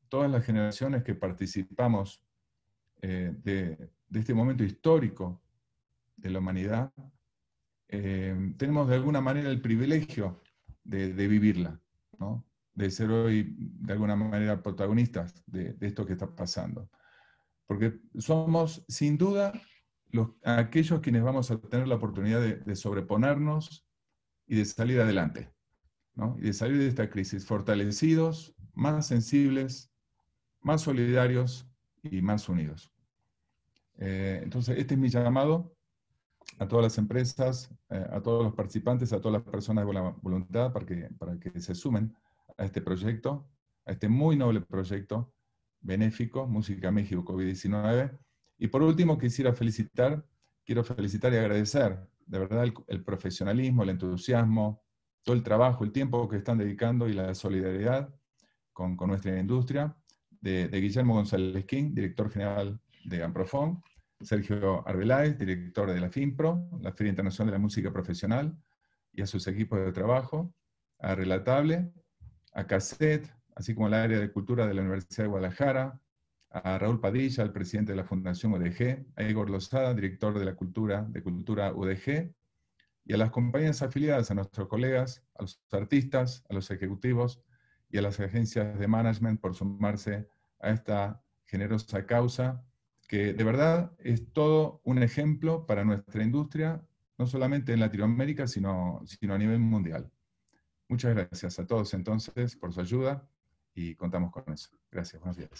todas las generaciones que participamos eh, de, de este momento histórico de la humanidad, eh, tenemos de alguna manera el privilegio de, de vivirla, ¿no? De ser hoy de alguna manera protagonistas de, de esto que está pasando. Porque somos sin duda los, aquellos quienes vamos a tener la oportunidad de, de sobreponernos y de salir adelante, ¿no? Y de salir de esta crisis fortalecidos, más sensibles, más solidarios y más unidos. Eh, entonces, este es mi llamado a todas las empresas, eh, a todos los participantes, a todas las personas de buena voluntad para que, para que se sumen a este proyecto, a este muy noble proyecto benéfico, Música México COVID diecinueve. Y por último, quisiera felicitar, quiero felicitar y agradecer, de verdad, el, el profesionalismo, el entusiasmo, todo el trabajo, el tiempo que están dedicando y la solidaridad con, con nuestra industria, de, de Guillermo González King, director general de Amprofon, Sergio Arbeláez, director de la FIMPRO, la Feria Internacional de la Música Profesional, y a sus equipos de trabajo, a Relatable, a Cassette, así como al área de cultura de la Universidad de Guadalajara, a Raúl Padilla, el presidente de la Fundación U D G, a Igor Lozada, director de la cultura, de cultura U D G, y a las compañías afiliadas, a nuestros colegas, a los artistas, a los ejecutivos y a las agencias de management por sumarse a esta generosa causa, que de verdad es todo un ejemplo para nuestra industria, no solamente en Latinoamérica, sino, sino a nivel mundial. Muchas gracias a todos entonces por su ayuda y contamos con eso. Gracias, buenos días.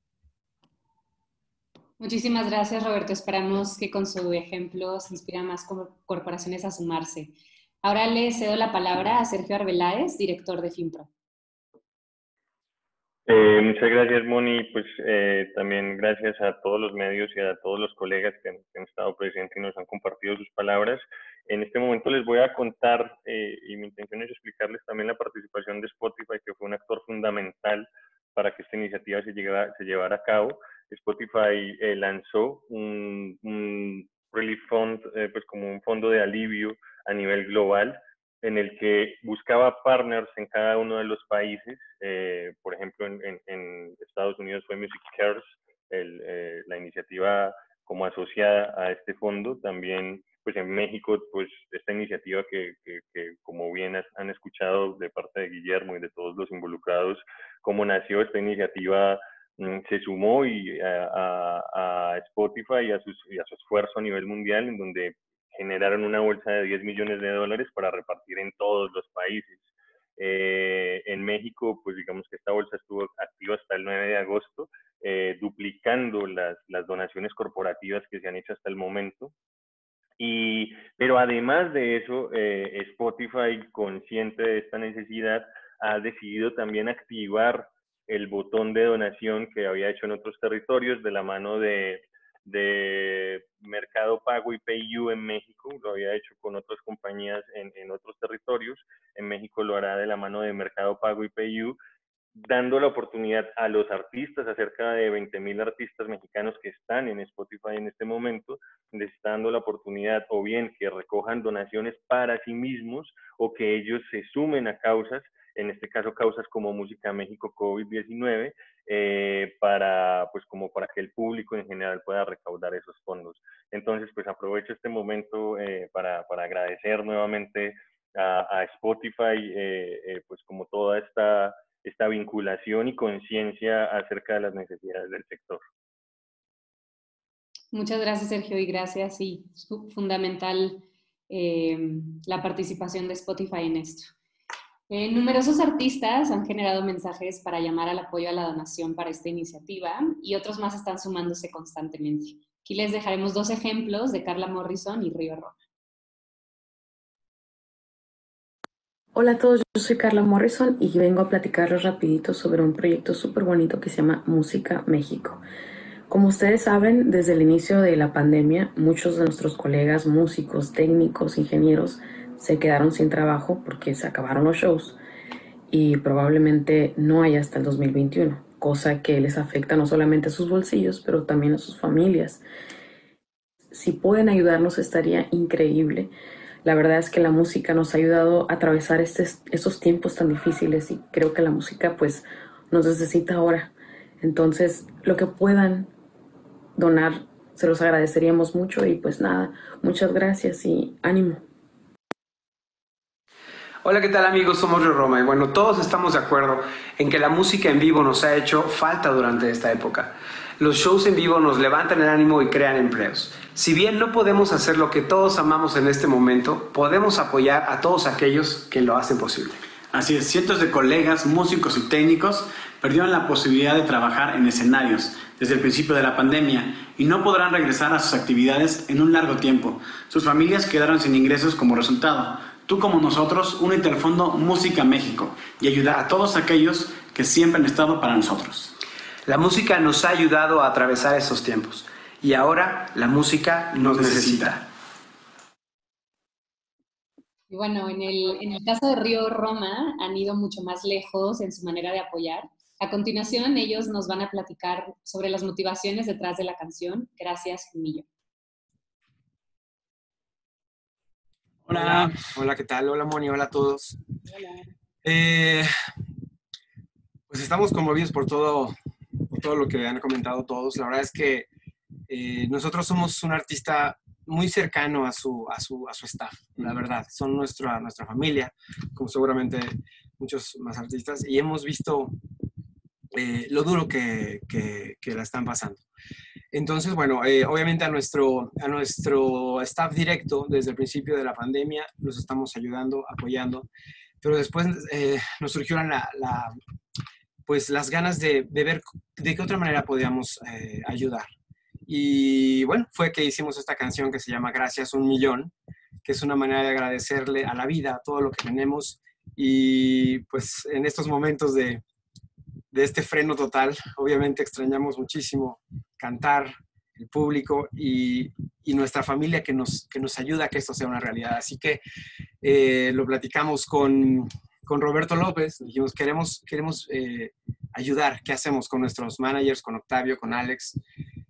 Muchísimas gracias, Roberto. Esperamos que con su ejemplo se inspiren más corporaciones a sumarse. Ahora le cedo la palabra a Sergio Arbeláez, director de FIMPRO. Eh, muchas gracias, Moni. Pues eh, también gracias a todos los medios y a todos los colegas que han, que han estado presentes y nos han compartido sus palabras. En este momento les voy a contar, eh, y mi intención es explicarles también la participación de Spotify, que fue un actor fundamental para que esta iniciativa se, llegara, se llevara a cabo. Spotify eh, lanzó un, un Relief Fund, eh, pues como un fondo de alivio a nivel global, en el que buscaba partners en cada uno de los países. Eh, por ejemplo, en, en, en Estados Unidos fue Music Cares, el, eh, la iniciativa como asociada a este fondo. También, pues en México, pues esta iniciativa que, que, que como bien han escuchado de parte de Guillermo y de todos los involucrados, cómo nació esta iniciativa, se sumó y a, a, a Spotify y a, sus, y a su esfuerzo a nivel mundial, en donde generaron una bolsa de diez millones de dólares para repartir en todos los países. Eh, en México, pues digamos que esta bolsa estuvo activa hasta el nueve de agosto, eh, duplicando las, las donaciones corporativas que se han hecho hasta el momento. Y, pero además de eso, eh, Spotify, consciente de esta necesidad, ha decidido también activar el botón de donación que había hecho en otros territorios de la mano de de Mercado Pago y PayU en México. Lo había hecho con otras compañías en, en otros territorios. En México lo hará de la mano de Mercado Pago y PayU, dando la oportunidad a los artistas, a cerca de veinte mil artistas mexicanos que están en Spotify en este momento, les está dando la oportunidad o bien que recojan donaciones para sí mismos o que ellos se sumen a causas, en este caso causas como Música México COVID diecinueve, eh, para, pues como para que el público en general pueda recaudar esos fondos. Entonces, pues aprovecho este momento eh, para, para agradecer nuevamente a, a Spotify, eh, eh, pues como toda esta, esta vinculación y conciencia acerca de las necesidades del sector. Muchas gracias, Sergio, y gracias, sí, es fundamental eh, la participación de Spotify en esto. Eh, numerosos artistas han generado mensajes para llamar al apoyo a la donación para esta iniciativa y otros más están sumándose constantemente. Aquí les dejaremos dos ejemplos de Carla Morrison y Río Roma. Hola a todos, yo soy Carla Morrison y vengo a platicarles rapidito sobre un proyecto súper bonito que se llama Música México. Como ustedes saben, desde el inicio de la pandemia, muchos de nuestros colegas músicos, técnicos, ingenieros se quedaron sin trabajo porque se acabaron los shows y probablemente no hay hasta el dos mil veintiuno, cosa que les afecta no solamente a sus bolsillos, pero también a sus familias. Si pueden ayudarnos estaría increíble. La verdad es que la música nos ha ayudado a atravesar estos, estos tiempos tan difíciles y creo que la música pues nos necesita ahora. Entonces, lo que puedan donar, se los agradeceríamos mucho y pues nada, muchas gracias y ánimo. Hola, ¿qué tal amigos? Somos Río Roma y bueno, todos estamos de acuerdo en que la música en vivo nos ha hecho falta durante esta época. Los shows en vivo nos levantan el ánimo y crean empleos. Si bien no podemos hacer lo que todos amamos en este momento, podemos apoyar a todos aquellos que lo hacen posible. Así es, cientos de colegas, músicos y técnicos perdieron la posibilidad de trabajar en escenarios desde el principio de la pandemia y no podrán regresar a sus actividades en un largo tiempo. Sus familias quedaron sin ingresos como resultado. Tú como nosotros, únete al Fondo Música México y ayuda a todos aquellos que siempre han estado para nosotros. La música nos ha ayudado a atravesar esos tiempos y ahora la música nos necesita. Y bueno, en el, en el caso de Río Roma han ido mucho más lejos en su manera de apoyar. A continuación, ellos nos van a platicar sobre las motivaciones detrás de la canción Gracias, un millón. Hola. Hola, hola, ¿qué tal? Hola, Moni, hola a todos. Hola. Eh, pues estamos conmovidos por todo, por todo lo que han comentado todos. La verdad es que eh, nosotros somos un artista muy cercano a su, a su, a su staff, la verdad. Son nuestra, nuestra familia, como seguramente muchos más artistas, y hemos visto eh, lo duro que, que, que la están pasando. Entonces, bueno, eh, obviamente a nuestro, a nuestro staff directo, desde el principio de la pandemia, los estamos ayudando, apoyando, pero después eh, nos surgieron la, la, pues, las ganas de, de ver de qué otra manera podíamos eh, ayudar. Y bueno, fue que hicimos esta canción que se llama Gracias, un millón, que es una manera de agradecerle a la vida, a todo lo que tenemos, y pues en estos momentos de, de este freno total, obviamente extrañamos muchísimo cantar, el público y, y nuestra familia que nos, que nos ayuda a que esto sea una realidad. Así que eh, lo platicamos con, con Roberto López, dijimos, queremos, queremos eh, ayudar, ¿qué hacemos con nuestros managers, con Octavio, con Alex?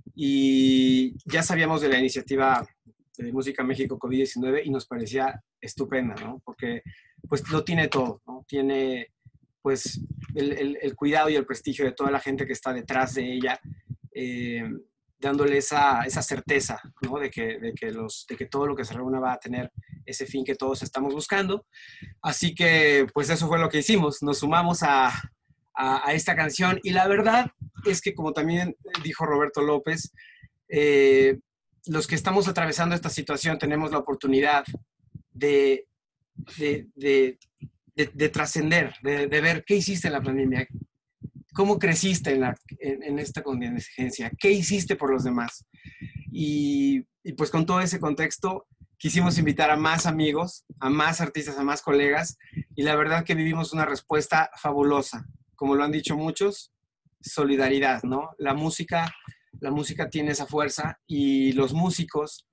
Y ya sabíamos de la iniciativa de Música México COVID diecinueve y nos parecía estupenda, ¿no? Porque pues lo tiene todo, ¿no? Tiene pues el, el, el cuidado y el prestigio de toda la gente que está detrás de ella, eh, dándole esa, esa certeza, ¿no? De que, de, que los, de que todo lo que se reúna va a tener ese fin que todos estamos buscando. Así que pues eso fue lo que hicimos, nos sumamos a, a, a esta canción y la verdad es que como también dijo Roberto López, eh, los que estamos atravesando esta situación tenemos la oportunidad de, de, de, de, de trascender, de, de ver qué hiciste en la pandemia, cómo creciste en, la, en, en esta contingencia, qué hiciste por los demás. Y, y pues con todo ese contexto quisimos invitar a más amigos, a más artistas, a más colegas, y la verdad que vivimos una respuesta fabulosa. Como lo han dicho muchos, solidaridad, ¿no? La música, la música tiene esa fuerza y los músicos,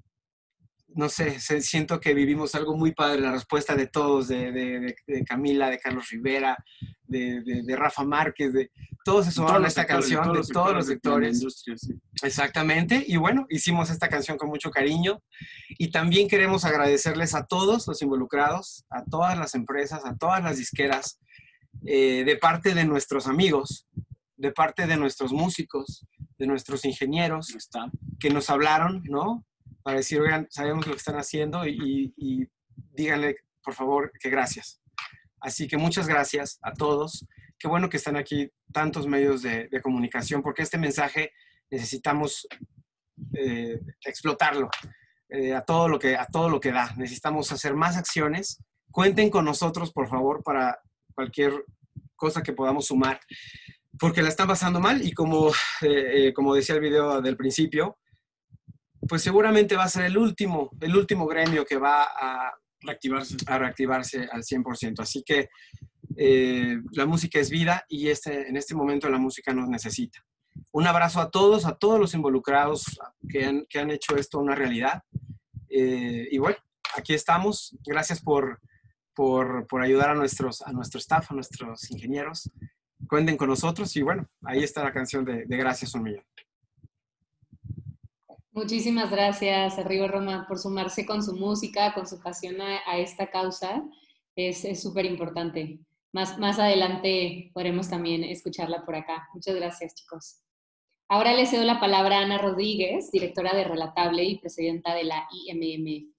no sé, se, siento que vivimos algo muy padre, la respuesta de todos, de, de, de Camila, de Carlos Rivera, de, de, de Rafa Márquez, de todos se sumaron a esta canción, de todos los sectores. Industria, sí. Exactamente, y bueno, hicimos esta canción con mucho cariño y también queremos agradecerles a todos los involucrados, a todas las empresas, a todas las disqueras, eh, de parte de nuestros amigos, de parte de nuestros músicos, de nuestros ingenieros, que nos hablaron, ¿no? Para decir, oigan, sabemos lo que están haciendo y, y díganle, por favor, que gracias. Así que muchas gracias a todos. Qué bueno que están aquí tantos medios de, de comunicación, porque este mensaje necesitamos eh, explotarlo eh, a, todo lo que, a todo lo que da. Necesitamos hacer más acciones. Cuenten con nosotros, por favor, para cualquier cosa que podamos sumar, porque la están pasando mal y como, eh, eh, como decía el video del principio, pues seguramente va a ser el último, el último gremio que va a reactivarse, a reactivarse al cien por ciento. Así que eh, la música es vida y este, en este momento la música nos necesita. Un abrazo a todos, a todos los involucrados que han, que han hecho esto una realidad. Eh, y bueno, aquí estamos. Gracias por, por, por ayudar a, nuestros, a nuestro staff, a nuestros ingenieros. Cuenten con nosotros y bueno, ahí está la canción de, de Gracias un millón. Muchísimas gracias a Río Roma por sumarse con su música, con su pasión a, a esta causa. Es súper importante. más, más adelante podremos también escucharla por acá. Muchas gracias, chicos. Ahora le cedo la palabra a Ana Rodríguez, directora de Relatable y presidenta de la I M M F.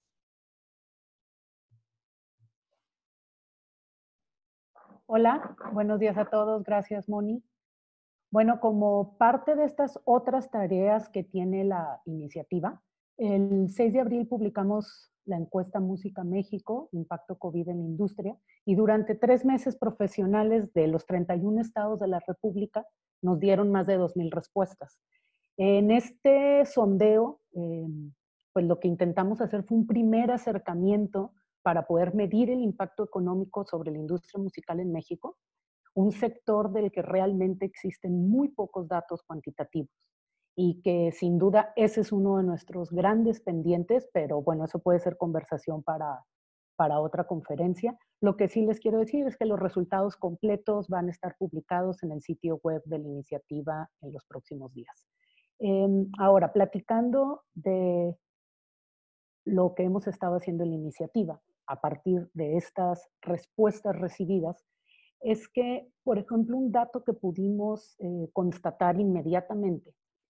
Hola, buenos días a todos. Gracias, Moni. Bueno, como parte de estas otras tareas que tiene la iniciativa, el seis de abril publicamos la encuesta Música México, Impacto COVID en la Industria, y durante tres meses profesionales de los treinta y un estados de la República nos dieron más de dos mil respuestas. En este sondeo, eh, pues lo que intentamos hacer fue un primer acercamiento para poder medir el impacto económico sobre la industria musical en México, un sector del que realmente existen muy pocos datos cuantitativos y que sin duda ese es uno de nuestros grandes pendientes, pero bueno, eso puede ser conversación para, para otra conferencia. Lo que sí les quiero decir es que los resultados completos van a estar publicados en el sitio web de la iniciativa en los próximos días. Eh, ahora, platicando de lo que hemos estado haciendo en la iniciativa a partir de estas respuestas recibidas, es que, por ejemplo, un dato que pudimos eh, constatar inmediatamente,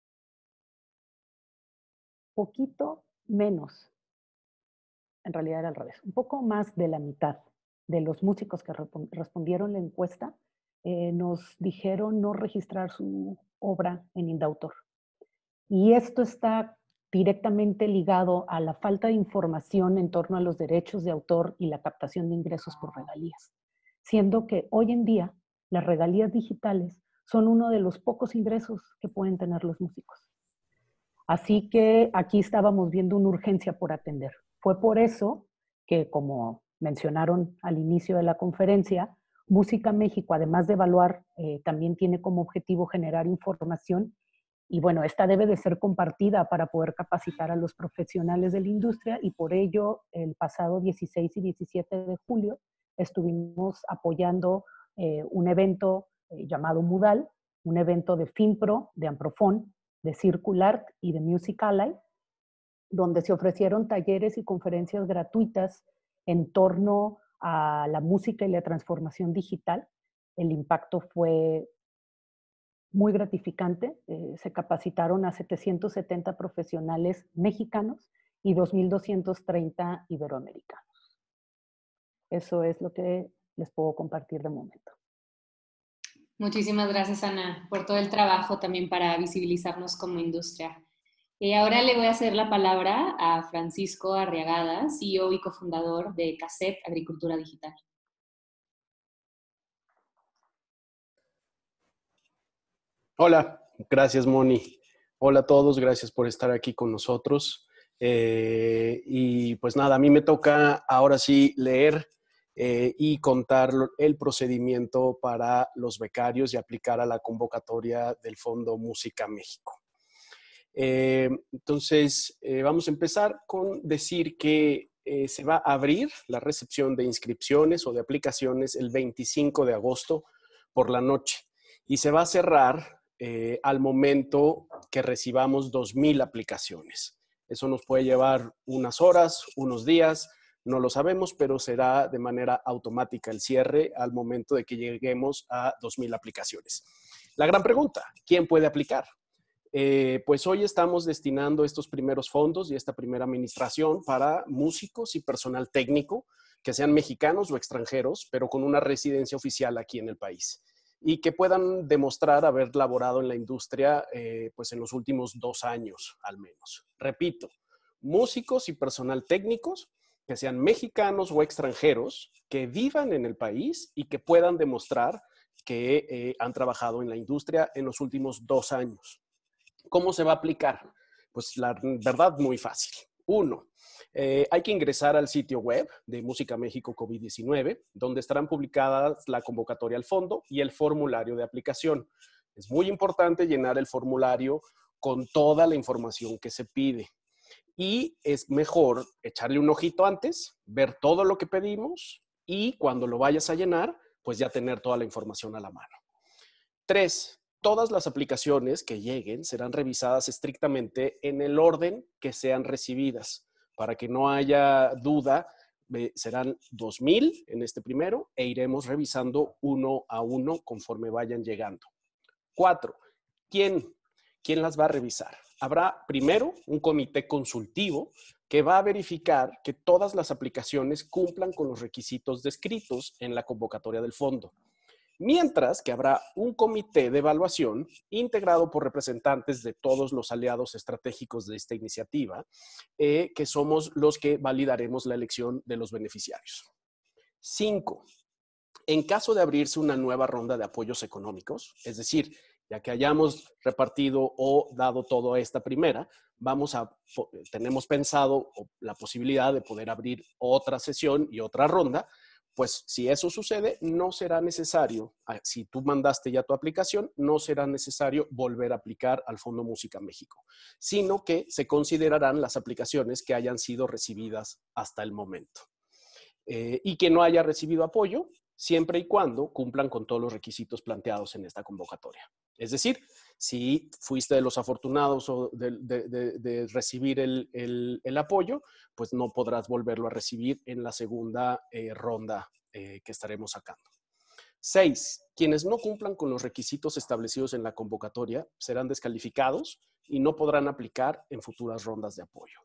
poquito menos, en realidad era al revés, un poco más de la mitad de los músicos que respondieron la encuesta eh, nos dijeron no registrar su obra en Indautor. Y esto está directamente ligado a la falta de información en torno a los derechos de autor y la captación de ingresos por regalías, siendo que hoy en día las regalías digitales son uno de los pocos ingresos que pueden tener los músicos. Así que aquí estábamos viendo una urgencia por atender. Fue por eso que, como mencionaron al inicio de la conferencia, Música México, además de evaluar, eh, también tiene como objetivo generar información y bueno, esta debe de ser compartida para poder capacitar a los profesionales de la industria y por ello el pasado dieciséis y diecisiete de julio estuvimos apoyando eh, un evento eh, llamado Mudal, un evento de FinPro, de Amprofon, de Circulart y de Music Ally, donde se ofrecieron talleres y conferencias gratuitas en torno a la música y la transformación digital. El impacto fue muy gratificante. Eh, se capacitaron a setecientos setenta profesionales mexicanos y dos mil doscientos treinta iberoamericanos. Eso es lo que les puedo compartir de momento. Muchísimas gracias, Ana, por todo el trabajo también para visibilizarnos como industria. Y ahora le voy a hacer la palabra a Francisco Arriagada, C E O y cofundador de Cassette Agricultura Digital. Hola, gracias Moni. Hola a todos, gracias por estar aquí con nosotros. Eh, y pues nada, a mí me toca ahora sí leer eh, y contar el procedimiento para los becarios y aplicar a la convocatoria del Fondo Música México. Eh, entonces, eh, vamos a empezar con decir que eh, se va a abrir la recepción de inscripciones o de aplicaciones el veinticinco de agosto por la noche y se va a cerrar eh, al momento que recibamos dos mil aplicaciones. Eso nos puede llevar unas horas, unos días, no lo sabemos, pero será de manera automática el cierre al momento de que lleguemos a dos mil aplicaciones. La gran pregunta, ¿quién puede aplicar? Eh, pues hoy estamos destinando estos primeros fondos y esta primera administración para músicos y personal técnico que sean mexicanos o extranjeros, pero con una residencia oficial aquí en el país y que puedan demostrar haber laborado en la industria eh, pues en los últimos dos años al menos. Repito, músicos y personal técnicos que sean mexicanos o extranjeros, que vivan en el país y que puedan demostrar que eh, han trabajado en la industria en los últimos dos años. ¿Cómo se va a aplicar? Pues la verdad, muy fácil. Uno, eh, hay que ingresar al sitio web de Música México COVID diecinueve, donde estarán publicadas la convocatoria al fondo y el formulario de aplicación. Es muy importante llenar el formulario con toda la información que se pide. Y es mejor echarle un ojito antes, ver todo lo que pedimos y cuando lo vayas a llenar, pues ya tener toda la información a la mano. Tres, todas las aplicaciones que lleguen serán revisadas estrictamente en el orden que sean recibidas, para que no haya duda eh, serán dos mil en este primero e iremos revisando uno a uno conforme vayan llegando. Cuatro, ¿quién, quién las va a revisar? Habrá primero un comité consultivo que va a verificar que todas las aplicaciones cumplan con los requisitos descritos en la convocatoria del fondo. Mientras que habrá un comité de evaluación integrado por representantes de todos los aliados estratégicos de esta iniciativa, eh, que somos los que validaremos la elección de los beneficiarios. Cinco, en caso de abrirse una nueva ronda de apoyos económicos, es decir, ya que hayamos repartido o dado toda esta primera, vamos a, tenemos pensado la posibilidad de poder abrir otra sesión y otra ronda. Pues si eso sucede, no será necesario, si tú mandaste ya tu aplicación, no será necesario volver a aplicar al Fondo Música México, sino que se considerarán las aplicaciones que hayan sido recibidas hasta el momento. Eh, y que no haya recibido apoyo, siempre y cuando cumplan con todos los requisitos planteados en esta convocatoria. Es decir, si fuiste de los afortunados o de, de, de, de recibir el, el, el apoyo, pues no podrás volverlo a recibir en la segunda eh, ronda eh, que estaremos sacando. Seis, quienes no cumplan con los requisitos establecidos en la convocatoria serán descalificados y no podrán aplicar en futuras rondas de apoyo.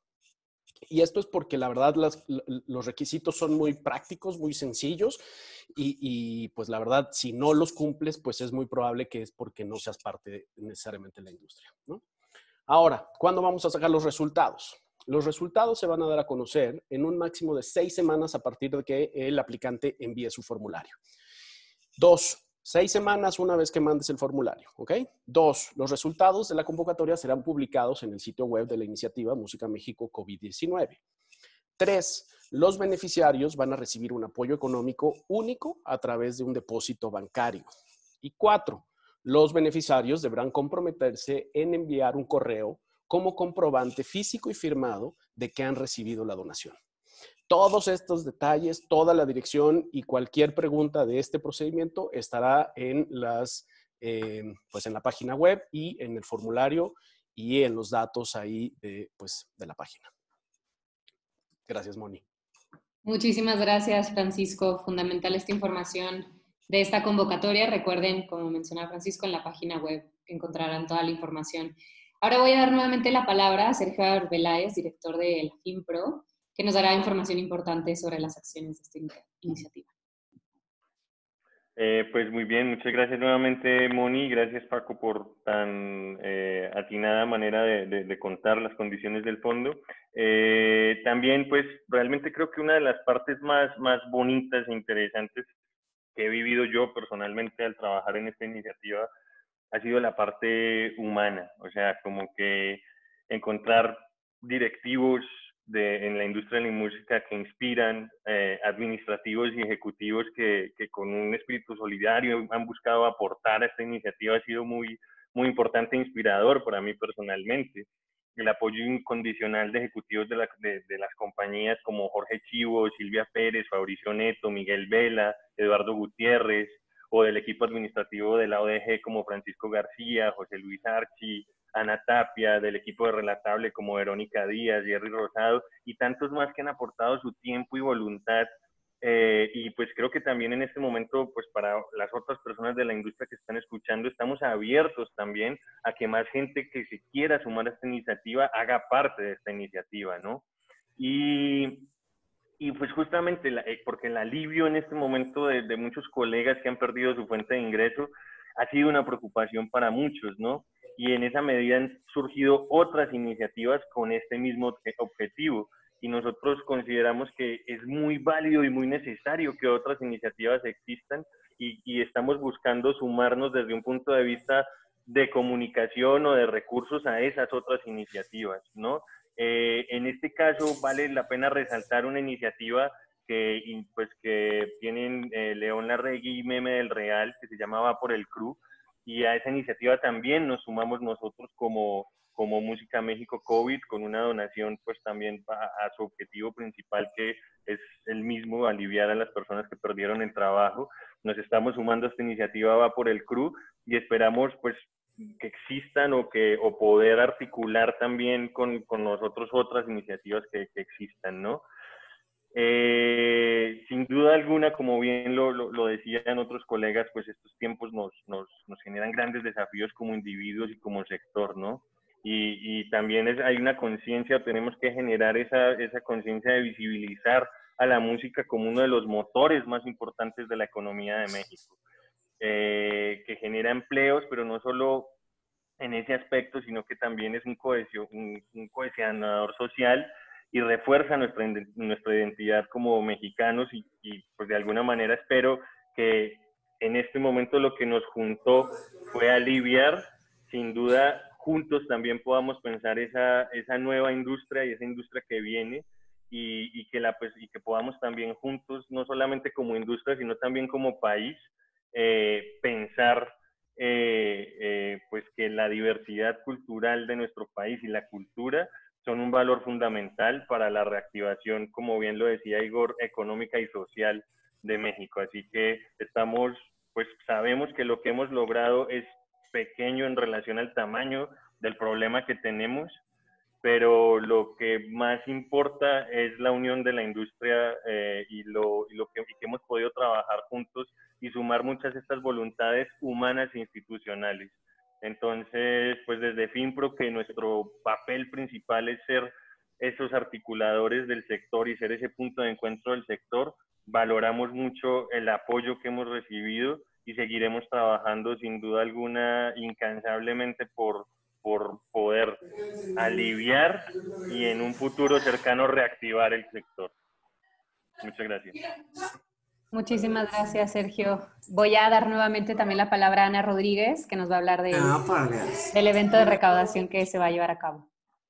Y esto es porque la verdad las, los requisitos son muy prácticos, muy sencillos y, y pues la verdad si no los cumples pues es muy probable que es porque no seas parte de, necesariamente de la industria, ¿no? Ahora, ¿cuándo vamos a sacar los resultados? Los resultados se van a dar a conocer en un máximo de seis semanas a partir de que el aplicante envíe su formulario. Dos, seis semanas una vez que mandes el formulario, ¿ok? Dos, los resultados de la convocatoria serán publicados en el sitio web de la iniciativa Música México COVID diecinueve. Tres, los beneficiarios van a recibir un apoyo económico único a través de un depósito bancario. Y cuatro, los beneficiarios deberán comprometerse en enviar un correo como comprobante físico y firmado de que han recibido la donación. Todos estos detalles, toda la dirección y cualquier pregunta de este procedimiento estará en, las, eh, pues en la página web y en el formulario y en los datos ahí de, pues, de la página. Gracias, Moni. Muchísimas gracias, Francisco. Fundamental esta información de esta convocatoria. Recuerden, como mencionaba Francisco, en la página web encontrarán toda la información. Ahora voy a dar nuevamente la palabra a Sergio Arbeláez, director de la FinPro, que nos dará información importante sobre las acciones de esta iniciativa. Eh, pues muy bien, muchas gracias nuevamente, Moni. Gracias, Paco, por tan eh, atinada manera de, de, de contar las condiciones del fondo. Eh, también, pues, realmente creo que una de las partes más, más bonitas e interesantes que he vivido yo personalmente al trabajar en esta iniciativa ha sido la parte humana. O sea, como que encontrar directivos De, en la industria de la música que inspiran, eh, administrativos y ejecutivos que, que con un espíritu solidario han buscado aportar a esta iniciativa ha sido muy, muy importante e inspirador para mí personalmente. El apoyo incondicional de ejecutivos de, la, de, de las compañías como Jorge Chivo, Silvia Pérez, Fabricio Neto, Miguel Vela, Eduardo Gutiérrez, o del equipo administrativo de la O D G como Francisco García, José Luis Archi, Ana Tapia, del equipo de Relatable como Verónica Díaz, Jerry Rosado y tantos más que han aportado su tiempo y voluntad. Eh, y pues creo que también en este momento, pues para las otras personas de la industria que están escuchando, estamos abiertos también a que más gente que se quiera sumar a esta iniciativa haga parte de esta iniciativa, ¿no? Y, y pues justamente, la, porque el alivio en este momento de, de muchos colegas que han perdido su fuente de ingreso ha sido una preocupación para muchos, ¿no? Y en esa medida han surgido otras iniciativas con este mismo objetivo. Y nosotros consideramos que es muy válido y muy necesario que otras iniciativas existan y, y estamos buscando sumarnos desde un punto de vista de comunicación o de recursos a esas otras iniciativas, ¿no? Eh, en este caso vale la pena resaltar una iniciativa que, pues, que tienen eh, León Larregui y Meme del Real, que se llama Va por el Crew, y a esa iniciativa también nos sumamos nosotros como, como Música México COVID con una donación pues también a, a su objetivo principal, que es el mismo, aliviar a las personas que perdieron el trabajo. Nos estamos sumando a esta iniciativa Va por el Crew y esperamos pues que existan o, que, o poder articular también con, con nosotros otras iniciativas que, que existan, ¿no? Eh, sin duda alguna, como bien lo, lo, lo decían otros colegas, pues estos tiempos nos, nos, nos generan grandes desafíos como individuos y como sector, ¿no? Y, y también es, hay una conciencia, tenemos que generar esa, esa conciencia de visibilizar a la música como uno de los motores más importantes de la economía de México, eh, que genera empleos, pero no solo en ese aspecto, sino que también es un, cohesio, un, un cohesionador social y refuerza nuestra, nuestra identidad como mexicanos y, y pues de alguna manera espero que en este momento lo que nos juntó fue aliviar, sin duda juntos también podamos pensar esa, esa nueva industria y esa industria que viene y, y, que la, pues, y que podamos también juntos, no solamente como industria, sino también como país, eh, pensar eh, eh, pues que la diversidad cultural de nuestro país y la cultura son un valor fundamental para la reactivación, como bien lo decía Igor, económica y social de México. Así que estamos, pues sabemos que lo que hemos logrado es pequeño en relación al tamaño del problema que tenemos, pero lo que más importa es la unión de la industria eh, y, lo, y lo que, y que hemos podido trabajar juntos y sumar muchas de estas voluntades humanas e institucionales. Entonces, pues desde FINPRO, que nuestro papel principal es ser esos articuladores del sector y ser ese punto de encuentro del sector, valoramos mucho el apoyo que hemos recibido y seguiremos trabajando sin duda alguna incansablemente por, por poder aliviar y en un futuro cercano reactivar el sector. Muchas gracias. Muchísimas gracias, Sergio. Voy a dar nuevamente también la palabra a Ana Rodríguez, que nos va a hablar de, no, del evento de recaudación que se va a llevar a cabo.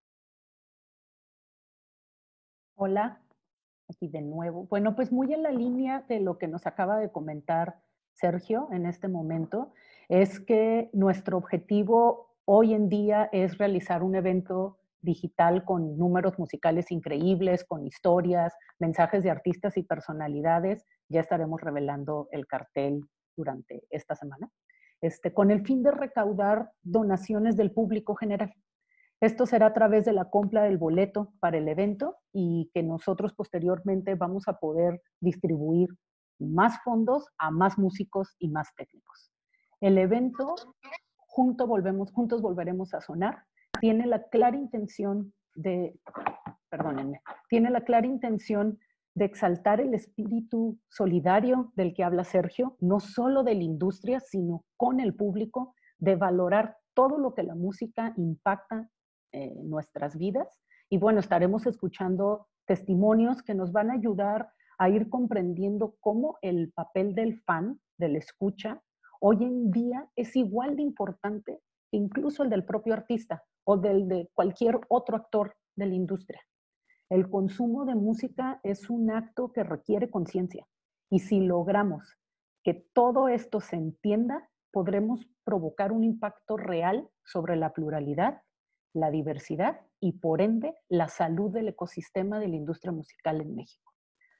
Hola, aquí de nuevo. Bueno, pues muy en la línea de lo que nos acaba de comentar Sergio en este momento, es que nuestro objetivo hoy en día es realizar un evento digital con números musicales increíbles, con historias, mensajes de artistas y personalidades. Ya estaremos revelando el cartel durante esta semana, este, con el fin de recaudar donaciones del público general. Esto será a través de la compra del boleto para el evento y que nosotros posteriormente vamos a poder distribuir más fondos a más músicos y más técnicos. El evento, junto volvemos, juntos volveremos a sonar, tiene la clara intención de, perdónenme, tiene la clara intención de exaltar el espíritu solidario del que habla Sergio, no solo de la industria, sino con el público, de valorar todo lo que la música impacta en nuestras vidas. Y bueno, estaremos escuchando testimonios que nos van a ayudar a ir comprendiendo cómo el papel del fan, del escucha, hoy en día es igual de importante que incluso el del propio artista o del de cualquier otro actor de la industria. El consumo de música es un acto que requiere conciencia y si logramos que todo esto se entienda, podremos provocar un impacto real sobre la pluralidad, la diversidad y por ende la salud del ecosistema de la industria musical en México.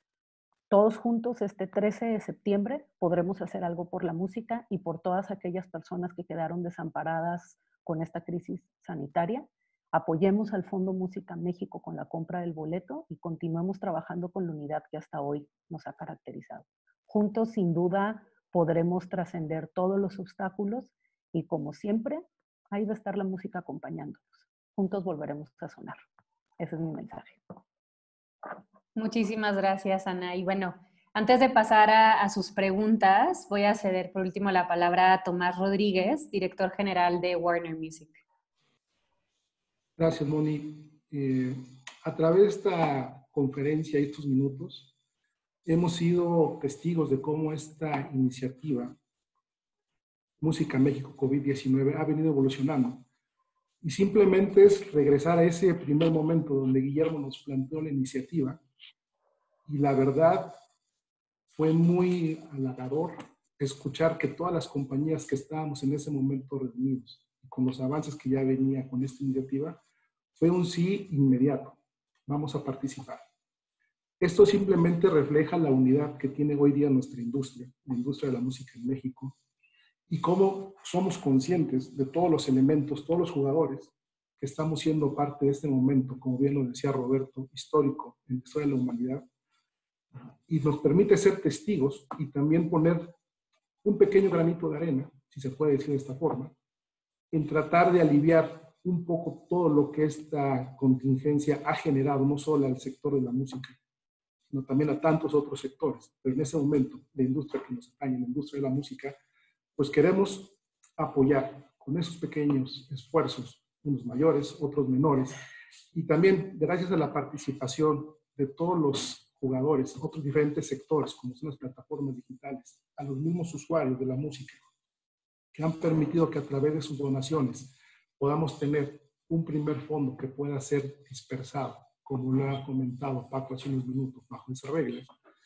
Todos juntos este trece de septiembre podremos hacer algo por la música y por todas aquellas personas que quedaron desamparadas con esta crisis sanitaria. Apoyemos al Fondo Música México con la compra del boleto y continuemos trabajando con la unidad que hasta hoy nos ha caracterizado. Juntos, sin duda, podremos trascender todos los obstáculos y, como siempre, ahí va a estar la música acompañándonos. Juntos volveremos a sonar. Ese es mi mensaje. Muchísimas gracias, Ana. Y bueno, antes de pasar a, a sus preguntas, voy a ceder por último la palabra a Tomás Rodríguez, director general de Warner Music. Gracias, Moni. Eh, a través de esta conferencia y estos minutos, hemos sido testigos de cómo esta iniciativa, Música México COVID diecinueve, ha venido evolucionando. Y simplemente es regresar a ese primer momento donde Guillermo nos planteó la iniciativa. Y la verdad, fue muy halagador escuchar que todas las compañías que estábamos en ese momento reunidos, con los avances que ya venía con esta iniciativa, fue un sí inmediato. Vamos a participar. Esto simplemente refleja la unidad que tiene hoy día nuestra industria, la industria de la música en México, y cómo somos conscientes de todos los elementos, todos los jugadores que estamos siendo parte de este momento, como bien lo decía Roberto, histórico en la historia de la humanidad, y nos permite ser testigos y también poner un pequeño granito de arena, si se puede decir de esta forma, en tratar de aliviar un poco todo lo que esta contingencia ha generado, no solo al sector de la música, sino también a tantos otros sectores. Pero en ese momento, la industria que nos atañe, la industria de la música, pues queremos apoyar con esos pequeños esfuerzos, unos mayores, otros menores, y también gracias a la participación de todos los jugadores, otros diferentes sectores, como son las plataformas digitales, a los mismos usuarios de la música, que han permitido que a través de sus donaciones podamos tener un primer fondo que pueda ser dispersado, como lo ha comentado Paco hace unos minutos, bajo esa regla.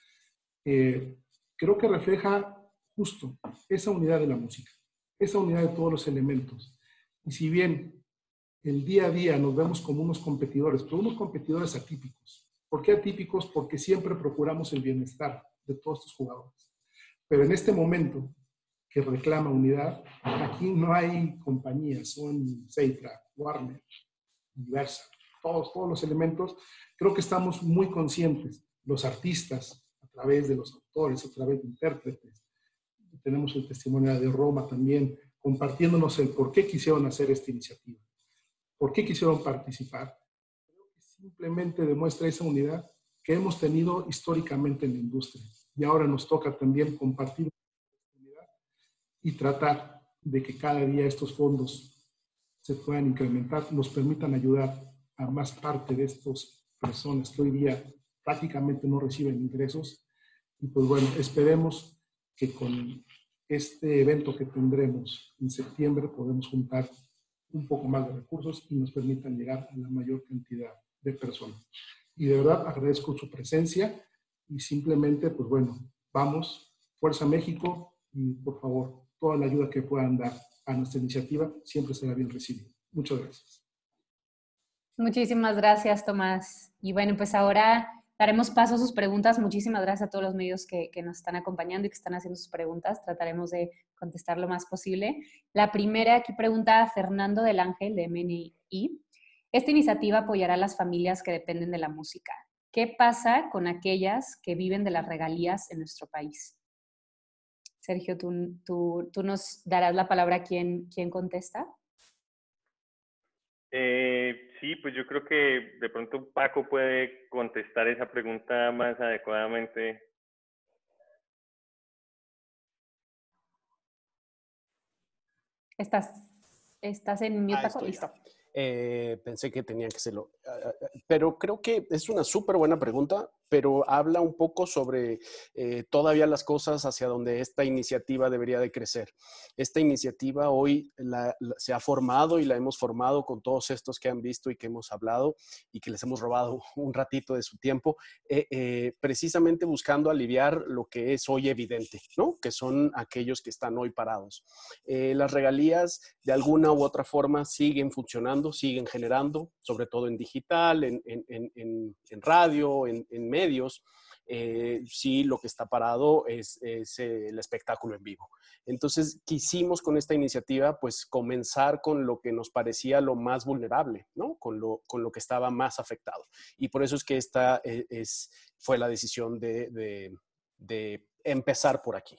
Eh, creo que refleja justo esa unidad de la música, esa unidad de todos los elementos. Y si bien el día a día nos vemos como unos competidores, pero unos competidores atípicos. ¿Por qué atípicos? Porque siempre procuramos el bienestar de todos estos jugadores. Pero en este momento que reclama unidad, aquí no hay compañías, son Seitra, Warner, Universal, todos, todos los elementos. Creo que estamos muy conscientes, los artistas, a través de los autores, a través de intérpretes. Tenemos el testimonio de Roma también, compartiéndonos el por qué quisieron hacer esta iniciativa. ¿Por qué quisieron participar? Creo que simplemente demuestra esa unidad que hemos tenido históricamente en la industria. Y ahora nos toca también compartir esta unidad y tratar de que cada día estos fondos se puedan incrementar, nos permitan ayudar a más parte de estas personas que hoy día prácticamente no reciben ingresos. Y pues bueno, esperemos que con este evento que tendremos en septiembre podemos juntar un poco más de recursos y nos permitan llegar a la mayor cantidad de personas. Y de verdad agradezco su presencia y simplemente, pues bueno, vamos, Fuerza México, y por favor, toda la ayuda que puedan dar a nuestra iniciativa siempre será bien recibida. Muchas gracias. Muchísimas gracias, Tomás. Y bueno, pues ahora daremos paso a sus preguntas. Muchísimas gracias a todos los medios que, que nos están acompañando y que están haciendo sus preguntas. Trataremos de contestar lo más posible. La primera aquí pregunta a Fernando del Ángel, de M N I. Esta iniciativa apoyará a las familias que dependen de la música. ¿Qué pasa con aquellas que viven de las regalías en nuestro país? Sergio, tú, tú, tú nos darás la palabra a quien, quien contesta. Eh, sí, pues yo creo que de pronto Paco puede contestar esa pregunta más adecuadamente. ¿Estás, estás en mute, Ah, Paco? estoy Listo. Eh, pensé que tenía que serlo. Pero creo que es una súper buena pregunta, pero habla un poco sobre eh, todavía las cosas hacia donde esta iniciativa debería de crecer. Esta iniciativa hoy la, la, se ha formado y la hemos formado con todos estos que han visto y que hemos hablado y que les hemos robado un ratito de su tiempo, eh, eh, precisamente buscando aliviar lo que es hoy evidente, ¿no? Que son aquellos que están hoy parados. Eh, las regalías de alguna u otra forma siguen funcionando, siguen generando, sobre todo en digital, en, en, en, en radio, en, en medios. Eh, sí, lo que está parado es, es eh, el espectáculo en vivo. Entonces, quisimos con esta iniciativa, pues, comenzar con lo que nos parecía lo más vulnerable, ¿no? Con lo, con lo que estaba más afectado. Y por eso es que esta es, es, fue la decisión de, de, de empezar por aquí.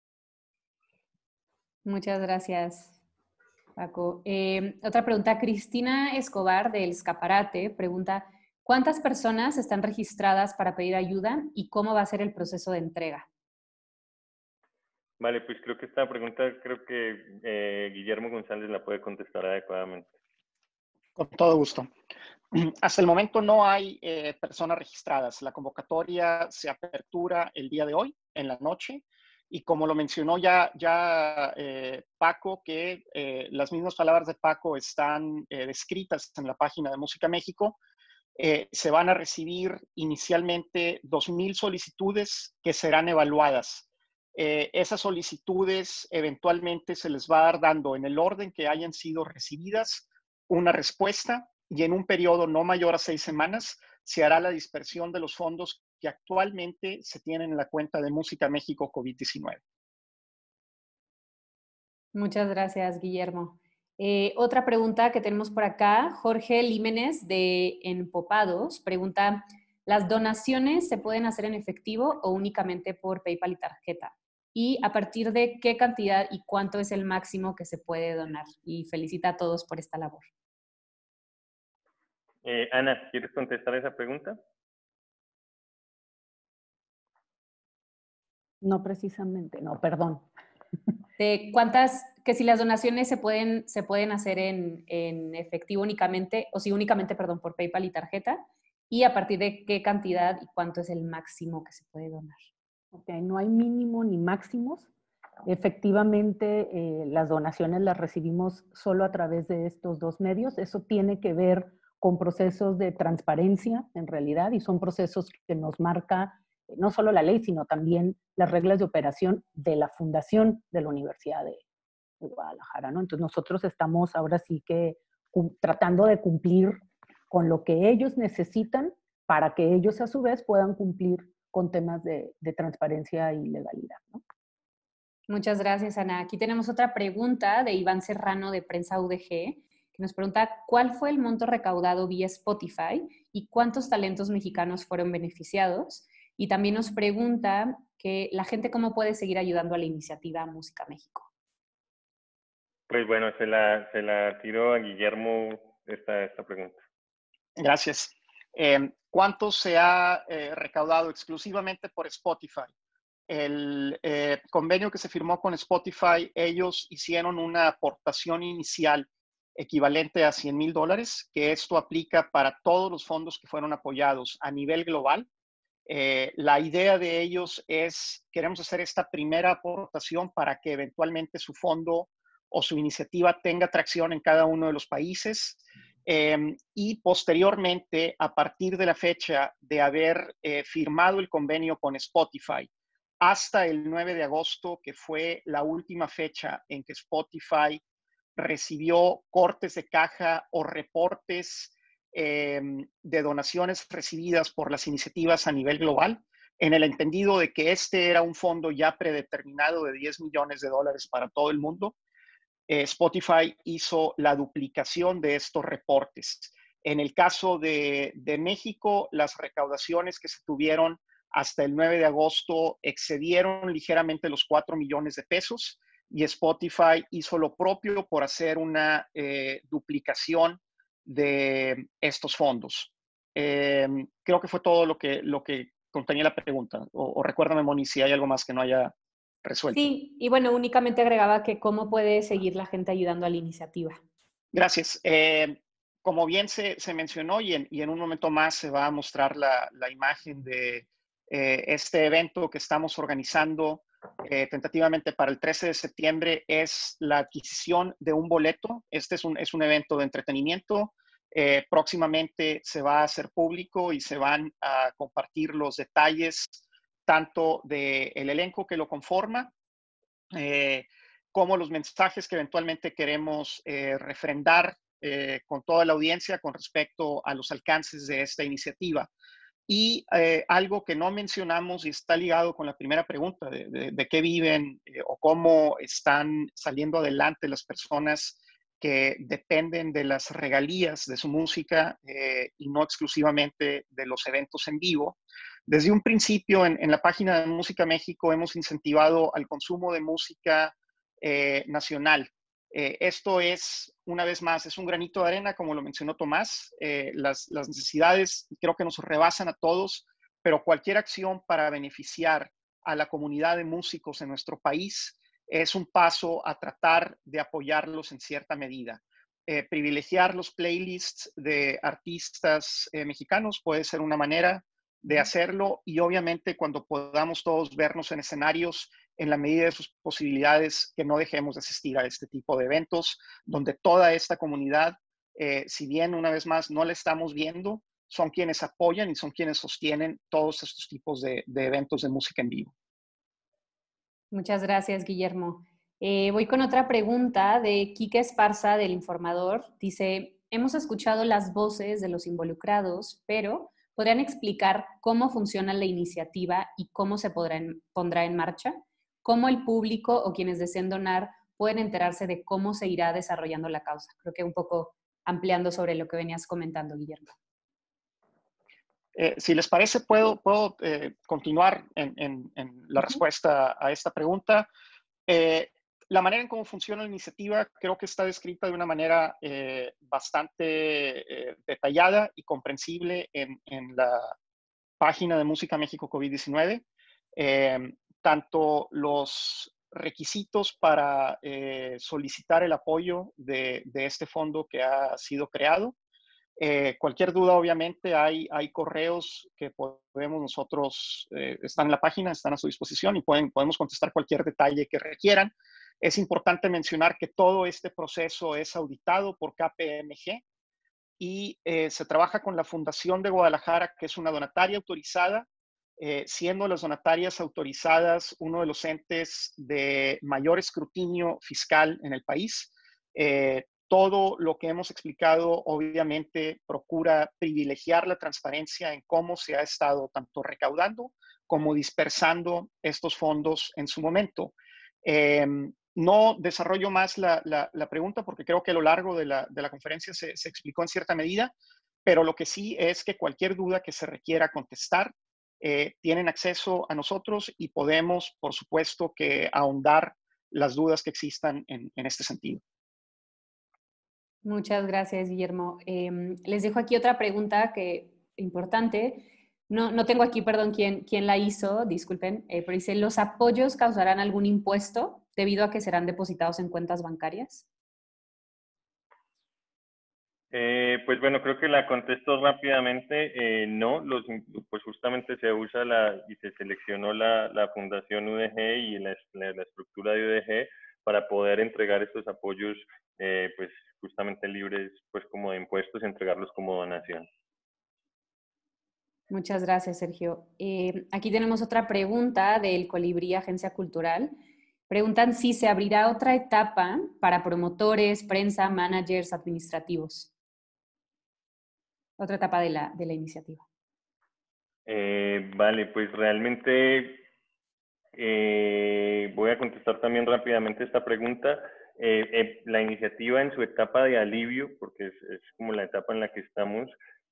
Muchas gracias, Paco. Eh, otra pregunta, Cristina Escobar del Escaparate pregunta, ¿cuántas personas están registradas para pedir ayuda y cómo va a ser el proceso de entrega? Vale, pues creo que esta pregunta, creo que eh, Guillermo González la puede contestar adecuadamente. Con todo gusto. Hasta el momento no hay eh, personas registradas. La convocatoria se apertura el día de hoy, en la noche, y como lo mencionó ya, ya eh, Paco, que eh, las mismas palabras de Paco están eh, descritas en la página de Música México, eh, se van a recibir inicialmente dos mil solicitudes que serán evaluadas. Eh, esas solicitudes eventualmente se les va a dar dando en el orden que hayan sido recibidas una respuesta y en un periodo no mayor a seis semanas se hará la dispersión de los fondos que actualmente se tienen en la cuenta de Música México COVID diecinueve. Muchas gracias, Guillermo. Eh, otra pregunta que tenemos por acá, Jorge Límenes de Empopados pregunta, ¿las donaciones se pueden hacer en efectivo o únicamente por PayPal y tarjeta? Y a partir de qué cantidad y cuánto es el máximo que se puede donar. Y felicita a todos por esta labor. Eh, Ana, ¿quieres contestar esa pregunta? No precisamente, no, perdón. De cuántas, que si las donaciones se pueden, se pueden hacer en, en efectivo únicamente, o si únicamente, perdón, por PayPal y tarjeta, y a partir de qué cantidad y cuánto es el máximo que se puede donar. Ok, no hay mínimo ni máximos. Efectivamente, eh, las donaciones las recibimos solo a través de estos dos medios. Eso tiene que ver con procesos de transparencia, en realidad, y son procesos que nos marca eh, no solo la ley, sino también las reglas de operación de la fundación de la Universidad de, de Guadalajara, ¿no? Entonces, nosotros estamos ahora sí que tratando de cumplir con lo que ellos necesitan para que ellos, a su vez, puedan cumplir con temas de, de transparencia y legalidad, ¿no? Muchas gracias, Ana. Aquí tenemos otra pregunta de Iván Serrano de Prensa U D G, que nos pregunta ¿cuál fue el monto recaudado vía Spotify y cuántos talentos mexicanos fueron beneficiados? Y también nos pregunta que la gente cómo puede seguir ayudando a la iniciativa Música México. Pues bueno, se la, se la tiro a Guillermo esta, esta pregunta. Gracias. Eh, ¿Cuánto se ha eh, recaudado exclusivamente por Spotify? El eh, convenio que se firmó con Spotify, ellos hicieron una aportación inicial equivalente a cien mil dólares, que esto aplica para todos los fondos que fueron apoyados a nivel global. Eh, la idea de ellos es, queremos hacer esta primera aportación para que eventualmente su fondo o su iniciativa tenga tracción en cada uno de los países. Eh, y posteriormente, a partir de la fecha de haber eh, firmado el convenio con Spotify, hasta el nueve de agosto, que fue la última fecha en que Spotify recibió cortes de caja o reportes eh, de donaciones recibidas por las iniciativas a nivel global, en el entendido de que este era un fondo ya predeterminado de diez millones de dólares para todo el mundo. Eh, Spotify hizo la duplicación de estos reportes. En el caso de, de México, las recaudaciones que se tuvieron hasta el nueve de agosto excedieron ligeramente los cuatro millones de pesos y Spotify hizo lo propio por hacer una eh, duplicación de estos fondos. Eh, creo que fue todo lo que, lo que contenía la pregunta. O, o recuérdame, Moni, si hay algo más que no haya resuelto. Sí, y bueno, únicamente agregaba que cómo puede seguir la gente ayudando a la iniciativa. Gracias. Eh, como bien se, se mencionó y en, y en un momento más se va a mostrar la, la imagen de eh, este evento que estamos organizando eh, tentativamente para el trece de septiembre, es la adquisición de un boleto. Este es un, es un evento de entretenimiento. Eh, próximamente se va a hacer público y se van a compartir los detalles tanto del elenco que lo conforma, eh, como los mensajes que eventualmente queremos eh, refrendar eh, con toda la audiencia con respecto a los alcances de esta iniciativa. Y eh, algo que no mencionamos y está ligado con la primera pregunta de, de, de qué viven eh, o cómo están saliendo adelante las personas que dependen de las regalías de su música eh, y no exclusivamente de los eventos en vivo. Desde un principio en, en la página de Música México hemos incentivado al consumo de música eh, nacional. Eh, esto es, una vez más, es un granito de arena, como lo mencionó Tomás. Eh, las, las necesidades creo que nos rebasan a todos, pero cualquier acción para beneficiar a la comunidad de músicos en nuestro país es un paso a tratar de apoyarlos en cierta medida. Eh, privilegiar los playlists de artistas eh, mexicanos puede ser una manera de hacerlo y obviamente cuando podamos todos vernos en escenarios en la medida de sus posibilidades, que no dejemos de asistir a este tipo de eventos donde toda esta comunidad, eh, si bien una vez más no la estamos viendo, son quienes apoyan y son quienes sostienen todos estos tipos de, de eventos de música en vivo. Muchas gracias, Guillermo. Eh, voy con otra pregunta de Quique Esparza del Informador. Dice, hemos escuchado las voces de los involucrados, pero ¿podrían explicar cómo funciona la iniciativa y cómo se podrá en, pondrá en marcha? ¿Cómo el público o quienes deseen donar pueden enterarse de cómo se irá desarrollando la causa? Creo que un poco ampliando sobre lo que venías comentando, Guillermo. Eh, si les parece, puedo, puedo eh, continuar en, en, en la respuesta a esta pregunta. Eh, la manera en cómo funciona la iniciativa creo que está descrita de una manera eh, bastante eh, detallada y comprensible en, en la página de Música México COVID diecinueve. Eh, tanto los requisitos para eh, solicitar el apoyo de, de este fondo que ha sido creado. Eh, cualquier duda, obviamente, hay, hay correos que podemos nosotros, eh, están en la página, están a su disposición y pueden, podemos contestar cualquier detalle que requieran. Es importante mencionar que todo este proceso es auditado por K P M G y eh, se trabaja con la Fundación de Guadalajara, que es una donataria autorizada, eh, siendo las donatarias autorizadas uno de los entes de mayor escrutinio fiscal en el país. Eh, Todo lo que hemos explicado, obviamente, procura privilegiar la transparencia en cómo se ha estado tanto recaudando como dispersando estos fondos en su momento. Eh, no desarrollo más la, la, la pregunta porque creo que a lo largo de la, de la conferencia se, se explicó en cierta medida, pero lo que sí es que cualquier duda que se requiera contestar, eh, tienen acceso a nosotros y podemos, por supuesto, que ahondar las dudas que existan en, en este sentido. Muchas gracias, Guillermo. Eh, les dejo aquí otra pregunta que importante. No, no tengo aquí, perdón, quién, quién la hizo, disculpen, eh, pero dice, ¿los apoyos causarán algún impuesto debido a que serán depositados en cuentas bancarias? Eh, pues bueno, creo que la contesto rápidamente. Eh, no, los, pues justamente se usa la, y se seleccionó la, la Fundación U D G y la, la, la estructura de U D G para poder entregar estos apoyos eh, pues justamente libres pues como de impuestos y entregarlos como donación. Muchas gracias, Sergio. Eh, aquí tenemos otra pregunta del Colibrí Agencia Cultural. Preguntan si se abrirá otra etapa para promotores, prensa, managers, administrativos. Otra etapa de la, de la iniciativa. Eh, vale, pues realmente eh, voy a contestar también rápidamente esta pregunta. Eh, eh, la iniciativa en su etapa de alivio, porque es, es como la etapa en la que estamos,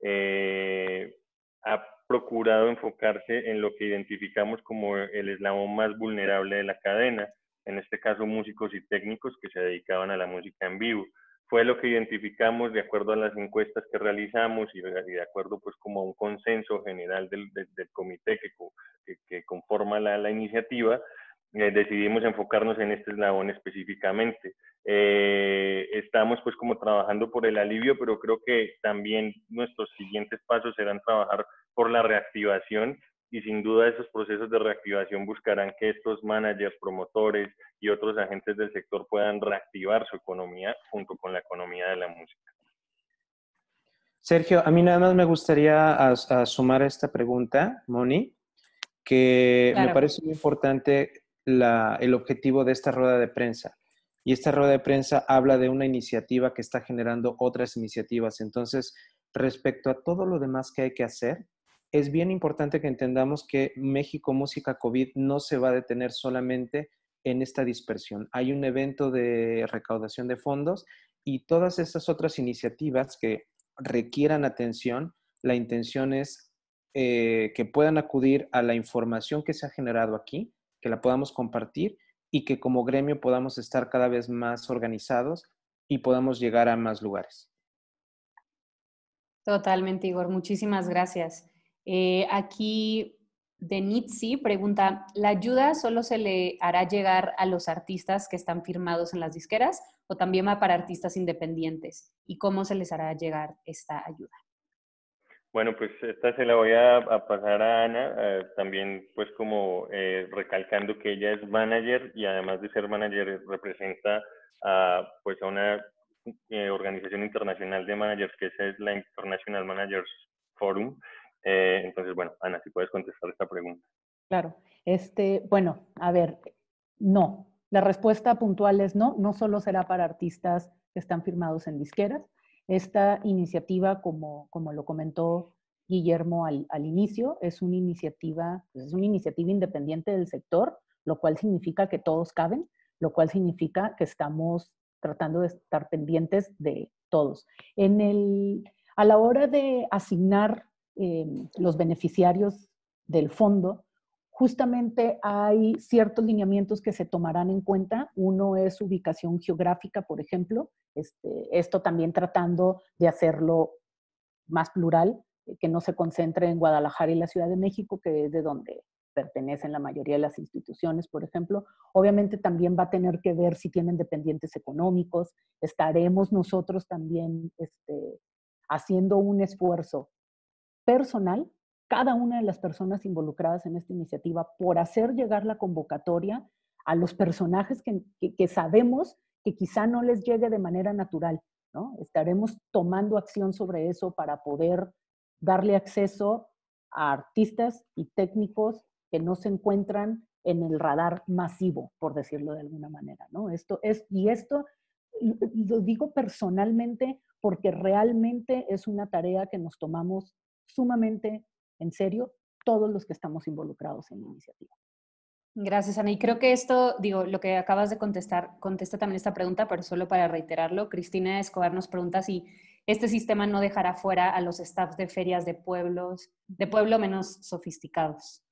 eh, ha procurado enfocarse en lo que identificamos como el eslabón más vulnerable de la cadena, en este caso músicos y técnicos que se dedicaban a la música en vivo. Fue lo que identificamos de acuerdo a las encuestas que realizamos y de, y de acuerdo pues como a un consenso general del, del, del comité que, que, que conforma la, la iniciativa. Eh, decidimos enfocarnos en este eslabón específicamente. Eh, estamos pues como trabajando por el alivio, pero creo que también nuestros siguientes pasos serán trabajar por la reactivación y sin duda esos procesos de reactivación buscarán que estos managers, promotores y otros agentes del sector puedan reactivar su economía junto con la economía de la música. Sergio, a mí nada más me gustaría a, a sumar a esta pregunta, Moni, que claro. Me parece muy importante la, el objetivo de esta rueda de prensa. Y esta rueda de prensa habla de una iniciativa que está generando otras iniciativas. Entonces, respecto a todo lo demás que hay que hacer, es bien importante que entendamos que México Música COVID no se va a detener solamente en esta dispersión. Hay un evento de recaudación de fondos y todas esas otras iniciativas que requieran atención, la intención es eh, que puedan acudir a la información que se ha generado aquí, que la podamos compartir y que como gremio podamos estar cada vez más organizados y podamos llegar a más lugares. Totalmente, Igor. Muchísimas gracias. Eh, aquí Denitzi pregunta, ¿la ayuda solo se le hará llegar a los artistas que están firmados en las disqueras o también va para artistas independientes? ¿Y cómo se les hará llegar esta ayuda? Bueno, pues esta se la voy a, a pasar a Ana, eh, también pues como eh, recalcando que ella es manager y además de ser manager representa a, pues a una eh, organización internacional de managers que es la International Managers Forum. Eh, entonces, bueno, Ana, si puedes contestar esta pregunta. Claro. Este, bueno, a ver, no. La respuesta puntual es no. No solo será para artistas que están firmados en disqueras. Esta iniciativa, como, como lo comentó Guillermo al, al inicio, es una iniciativa, pues es una iniciativa independiente del sector, lo cual significa que todos caben, lo cual significa que estamos tratando de estar pendientes de todos. En el, a la hora de asignar eh, los beneficiarios del fondo, justamente hay ciertos lineamientos que se tomarán en cuenta. Uno es ubicación geográfica, por ejemplo. Este, esto también tratando de hacerlo más plural, que no se concentre en Guadalajara y la Ciudad de México, que es de donde pertenecen la mayoría de las instituciones, por ejemplo. Obviamente también va a tener que ver si tienen dependientes económicos. Estaremos nosotros también este, haciendo un esfuerzo personal, cada una de las personas involucradas en esta iniciativa, por hacer llegar la convocatoria a los personajes que, que, que sabemos que quizá no les llegue de manera natural, ¿no? Estaremos tomando acción sobre eso para poder darle acceso a artistas y técnicos que no se encuentran en el radar masivo, por decirlo de alguna manera, ¿no? Esto es, y esto lo digo personalmente porque realmente es una tarea que nos tomamos sumamente en serio todos los que estamos involucrados en la iniciativa. Gracias, Ana. Y creo que esto, digo, lo que acabas de contestar, contesta también esta pregunta, pero solo para reiterarlo, Cristina Escobar nos pregunta si este sistema no dejará fuera a los staffs de ferias de pueblos, de pueblo menos sofisticados.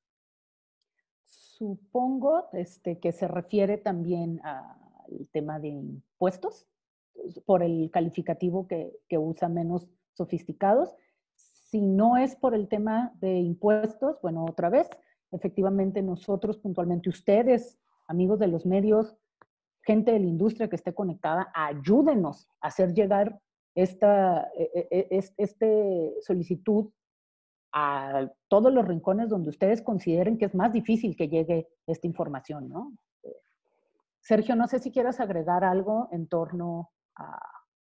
Supongo este, que se refiere también al tema de impuestos, por el calificativo que, que usa menos sofisticados. Si no es por el tema de impuestos, bueno, otra vez, efectivamente nosotros puntualmente, ustedes, amigos de los medios, gente de la industria que esté conectada, ayúdenos a hacer llegar esta este solicitud a todos los rincones donde ustedes consideren que es más difícil que llegue esta información, ¿no? Sergio, no sé si quieras agregar algo en torno a,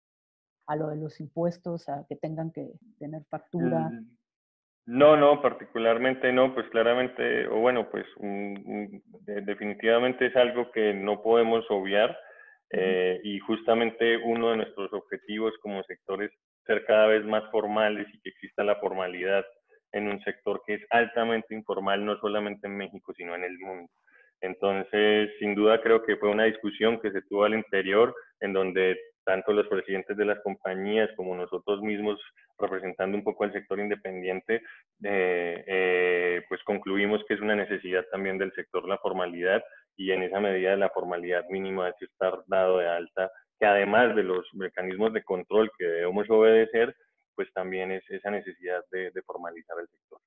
a lo de los impuestos, a que tengan que tener factura. No, no, particularmente no, pues claramente, o bueno, pues un, un, de, definitivamente es algo que no podemos obviar eh, y justamente uno de nuestros objetivos como sector es ser cada vez más formales y que exista la formalidad en un sector que es altamente informal, no solamente en México, sino en el mundo. Entonces, sin duda creo que fue una discusión que se tuvo al interior, en donde tanto los presidentes de las compañías como nosotros mismos, representando un poco al sector independiente, eh, eh, pues concluimos que es una necesidad también del sector la formalidad, y en esa medida la formalidad mínima es estar dado de alta, que además de los mecanismos de control que debemos obedecer, pues también es esa necesidad de, de formalizar el sector.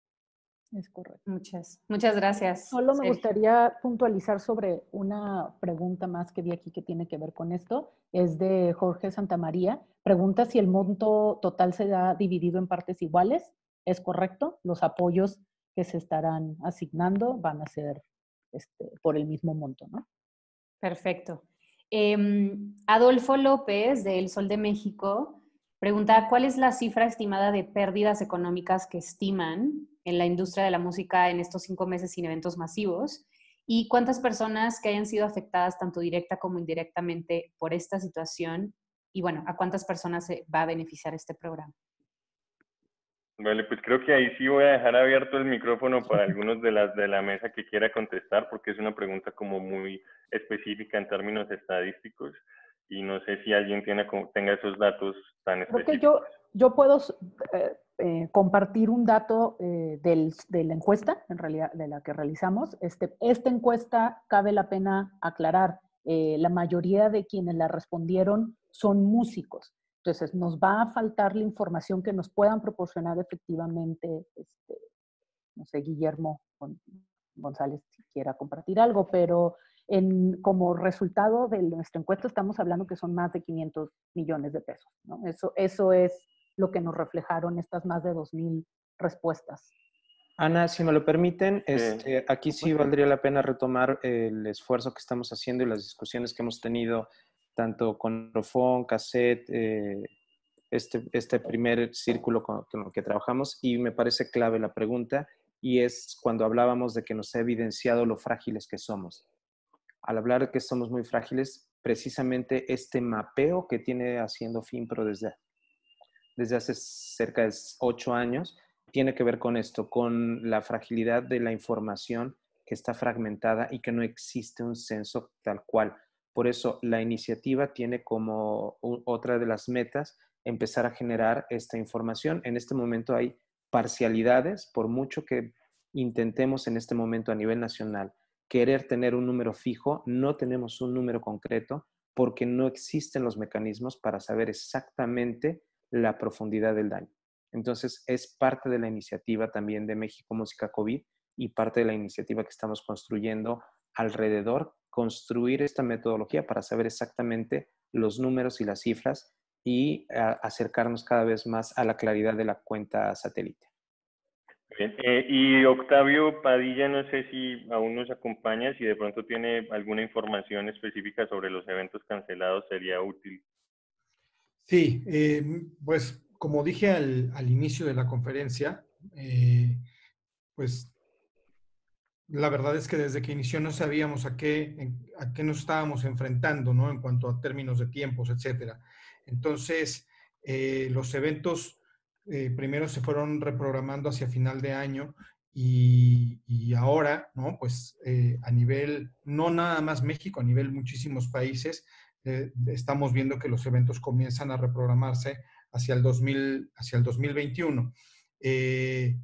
Es correcto. Muchas, muchas gracias. Solo me gustaría puntualizar sobre una pregunta más que vi aquí que tiene que ver con esto. Es de Jorge Santamaría. Pregunta si el monto total se ha dividido en partes iguales. ¿Es correcto? Los apoyos que se estarán asignando van a ser este, por el mismo monto, ¿no? Perfecto. Eh, Adolfo López, de El Sol de México, pregunta, ¿cuál es la cifra estimada de pérdidas económicas que estiman en la industria de la música en estos cinco meses sin eventos masivos? ¿Y cuántas personas que hayan sido afectadas tanto directa como indirectamente por esta situación? Y bueno, ¿a cuántas personas se va a beneficiar este programa? Vale, pues creo que ahí sí voy a dejar abierto el micrófono para algunos de las de la mesa que quiera contestar, porque es una pregunta como muy específica en términos estadísticos. Y no sé si alguien tiene, tenga esos datos tan específicos. Creo que yo, yo puedo eh, eh, compartir un dato eh, del, de la encuesta, en realidad, de la que realizamos. Este, esta encuesta, cabe la pena aclarar, eh, la mayoría de quienes la respondieron son músicos. Entonces, nos va a faltar la información que nos puedan proporcionar efectivamente, este, no sé, Guillermo González, si quiera compartir algo, pero En, como resultado de nuestra encuesta estamos hablando que son más de quinientos millones de pesos, ¿no? Eso, eso es lo que nos reflejaron estas más de dos mil respuestas. Ana, si me lo permiten, este, aquí sí valdría la pena retomar el esfuerzo que estamos haciendo y las discusiones que hemos tenido tanto con Profón, Cassette, eh, este, este primer círculo con, con el que trabajamos, y me parece clave la pregunta, y es cuando hablábamos de que nos ha evidenciado lo frágiles que somos. Al hablar de que somos muy frágiles, precisamente este mapeo que tiene haciendo FinPro desde, desde hace cerca de ocho años, tiene que ver con esto, con la fragilidad de la información que está fragmentada y que no existe un censo tal cual. Por eso la iniciativa tiene como otra de las metas empezar a generar esta información. En este momento hay parcialidades, por mucho que intentemos en este momento a nivel nacional querer tener un número fijo, no tenemos un número concreto porque no existen los mecanismos para saber exactamente la profundidad del daño. Entonces, es parte de la iniciativa también de México Música COVID y parte de la iniciativa que estamos construyendo alrededor, construir esta metodología para saber exactamente los números y las cifras y a, acercarnos cada vez más a la claridad de la cuenta satélite. Bien. Eh, y Octavio Padilla, no sé si aún nos acompaña, si de pronto tiene alguna información específica sobre los eventos cancelados, sería útil. Sí, eh, pues como dije al, al inicio de la conferencia, eh, pues la verdad es que desde que inició no sabíamos a qué, a qué nos estábamos enfrentando, ¿no? En cuanto a términos de tiempos, etcétera. Entonces, eh, los eventos eh, primero se fueron reprogramando hacia final de año y, y ahora, ¿no? Pues eh, a nivel, no nada más México, a nivel muchísimos países, eh, estamos viendo que los eventos comienzan a reprogramarse hacia el, dos mil, hacia el dos mil veintiuno. Eh,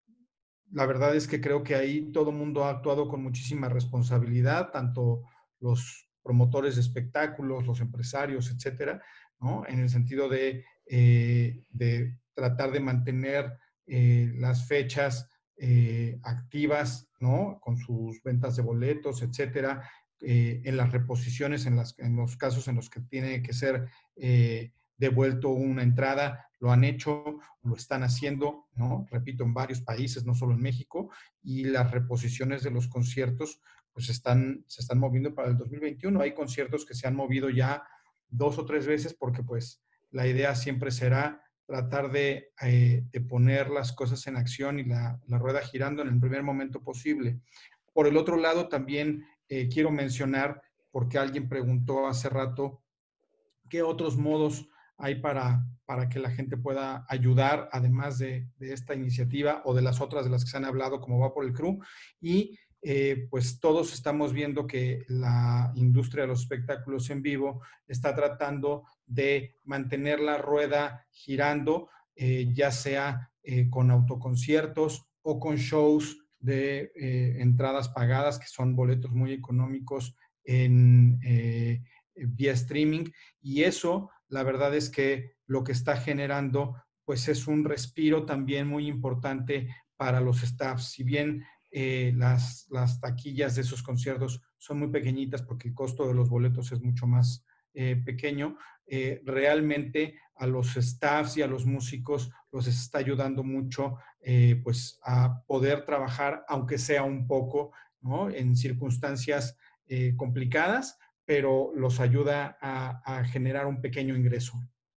La verdad es que creo que ahí todo el mundo ha actuado con muchísima responsabilidad, tanto los promotores de espectáculos, los empresarios, etcétera, ¿no? En el sentido de, eh, de tratar de mantener eh, las fechas eh, activas, ¿no? Con sus ventas de boletos, etcétera, eh, en las reposiciones, en, las, en los casos en los que tiene que ser eh, devuelto una entrada, lo han hecho, lo están haciendo, ¿no? Repito, en varios países, no solo en México, y las reposiciones de los conciertos pues están, se están moviendo para el dos mil veintiuno. Hay conciertos que se han movido ya dos o tres veces porque pues la idea siempre será tratar de, eh, de poner las cosas en acción y la, la rueda girando en el primer momento posible. Por el otro lado, también eh, quiero mencionar, porque alguien preguntó hace rato, ¿qué otros modos hay para, para que la gente pueda ayudar, además de, de esta iniciativa o de las otras de las que se han hablado, como Va por el Crew? Y eh, pues todos estamos viendo que la industria de los espectáculos en vivo está tratando de mantener la rueda girando, eh, ya sea eh, con autoconciertos o con shows de eh, entradas pagadas, que son boletos muy económicos en eh, vía streaming, y eso la verdad es que lo que está generando pues es un respiro también muy importante para los staffs. Si bien eh, las, las taquillas de esos conciertos son muy pequeñitas porque el costo de los boletos es mucho más eh, pequeño, eh, realmente a los staffs y a los músicos los está ayudando mucho eh, pues a poder trabajar, aunque sea un poco, ¿no? En circunstancias eh, complicadas, pero los ayuda a, a generar un pequeño ingreso.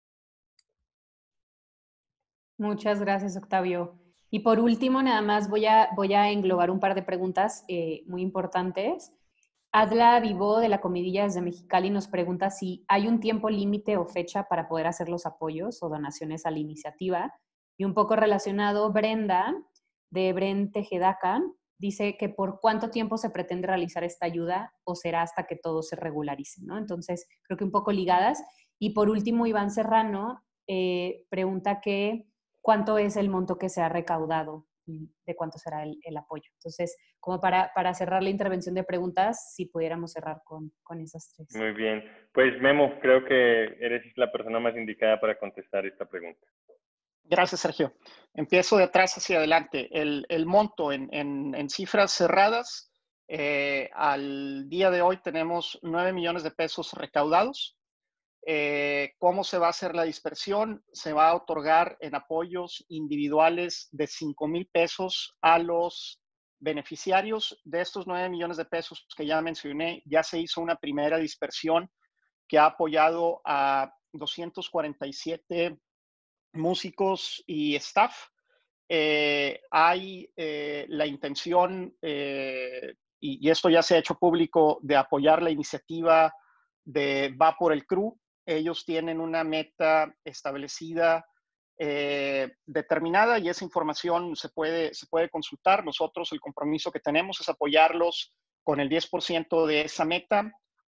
Muchas gracias, Octavio. Y por último, nada más voy a, voy a englobar un par de preguntas eh, muy importantes. Adla Vivó, de la Comidilla desde Mexicali, nos pregunta si hay un tiempo límite o fecha para poder hacer los apoyos o donaciones a la iniciativa. Y un poco relacionado, Brenda, de Bren Tejedaca, dice que por cuánto tiempo se pretende realizar esta ayuda o será hasta que todo se regularice, ¿no? Entonces, creo que un poco ligadas. Y por último, Iván Serrano eh, pregunta que cuánto es el monto que se ha recaudado y de cuánto será el, el apoyo. Entonces, como para, para cerrar la intervención de preguntas, si pudiéramos cerrar con, con esas tres. Muy bien. Pues Memo, creo que eres la persona más indicada para contestar esta pregunta. Gracias, Sergio. Empiezo de atrás hacia adelante. El, el monto en, en, en cifras cerradas, eh, al día de hoy tenemos nueve millones de pesos recaudados. Eh, ¿Cómo se va a hacer la dispersión? Se va a otorgar en apoyos individuales de cinco mil pesos a los beneficiarios. De estos nueve millones de pesos que ya mencioné, ya se hizo una primera dispersión que ha apoyado a doscientos cuarenta y siete músicos y staff. Eh, hay eh, la intención, eh, y, y esto ya se ha hecho público, de apoyar la iniciativa de Va por el Crew. Ellos tienen una meta establecida, eh, determinada, y esa información se puede, se puede consultar. Nosotros el compromiso que tenemos es apoyarlos con el diez por ciento de esa meta.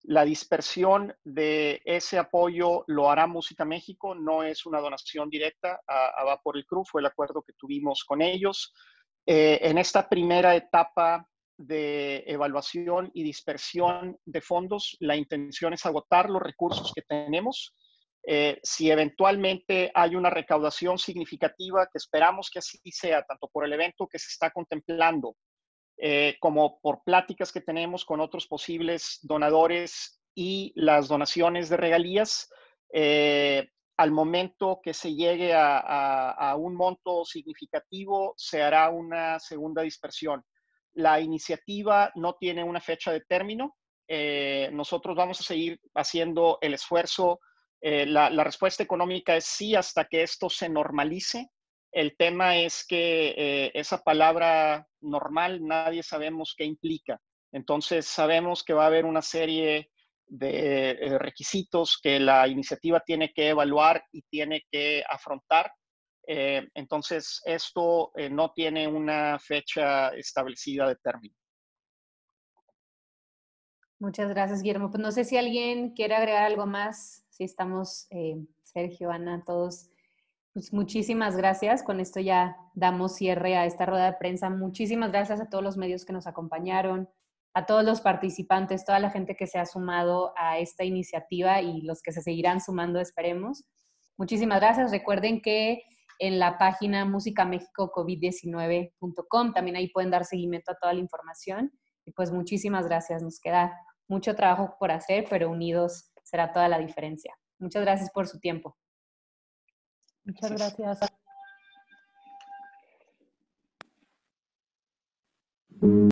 La dispersión de ese apoyo lo hará Música México, no es una donación directa a, a Va por el Cruz, fue el acuerdo que tuvimos con ellos. Eh, en esta primera etapa de evaluación y dispersión de fondos, la intención es agotar los recursos que tenemos. Eh, si eventualmente hay una recaudación significativa, que esperamos que así sea, tanto por el evento que se está contemplando, Eh, como por pláticas que tenemos con otros posibles donadores y las donaciones de regalías, eh, al momento que se llegue a, a, a un monto significativo, se hará una segunda dispersión. La iniciativa no tiene una fecha de término. Eh, nosotros vamos a seguir haciendo el esfuerzo. Eh, la, la respuesta económica es sí hasta que esto se normalice. El tema es que eh, esa palabra normal, nadie sabemos qué implica. Entonces, sabemos que va a haber una serie de eh, requisitos que la iniciativa tiene que evaluar y tiene que afrontar. Eh, entonces, esto eh, no tiene una fecha establecida de término. Muchas gracias, Guillermo. Pues no sé si alguien quiere agregar algo más. Si estamos, eh, Sergio, Ana, todos... Pues muchísimas gracias. Con esto ya damos cierre a esta rueda de prensa. Muchísimas gracias a todos los medios que nos acompañaron, a todos los participantes, toda la gente que se ha sumado a esta iniciativa y los que se seguirán sumando, esperemos. Muchísimas gracias. Recuerden que en la página música mexico covid diecinueve punto com también ahí pueden dar seguimiento a toda la información. Y pues muchísimas gracias. Nos queda mucho trabajo por hacer, pero unidos será toda la diferencia. Muchas gracias por su tiempo. Muchas gracias.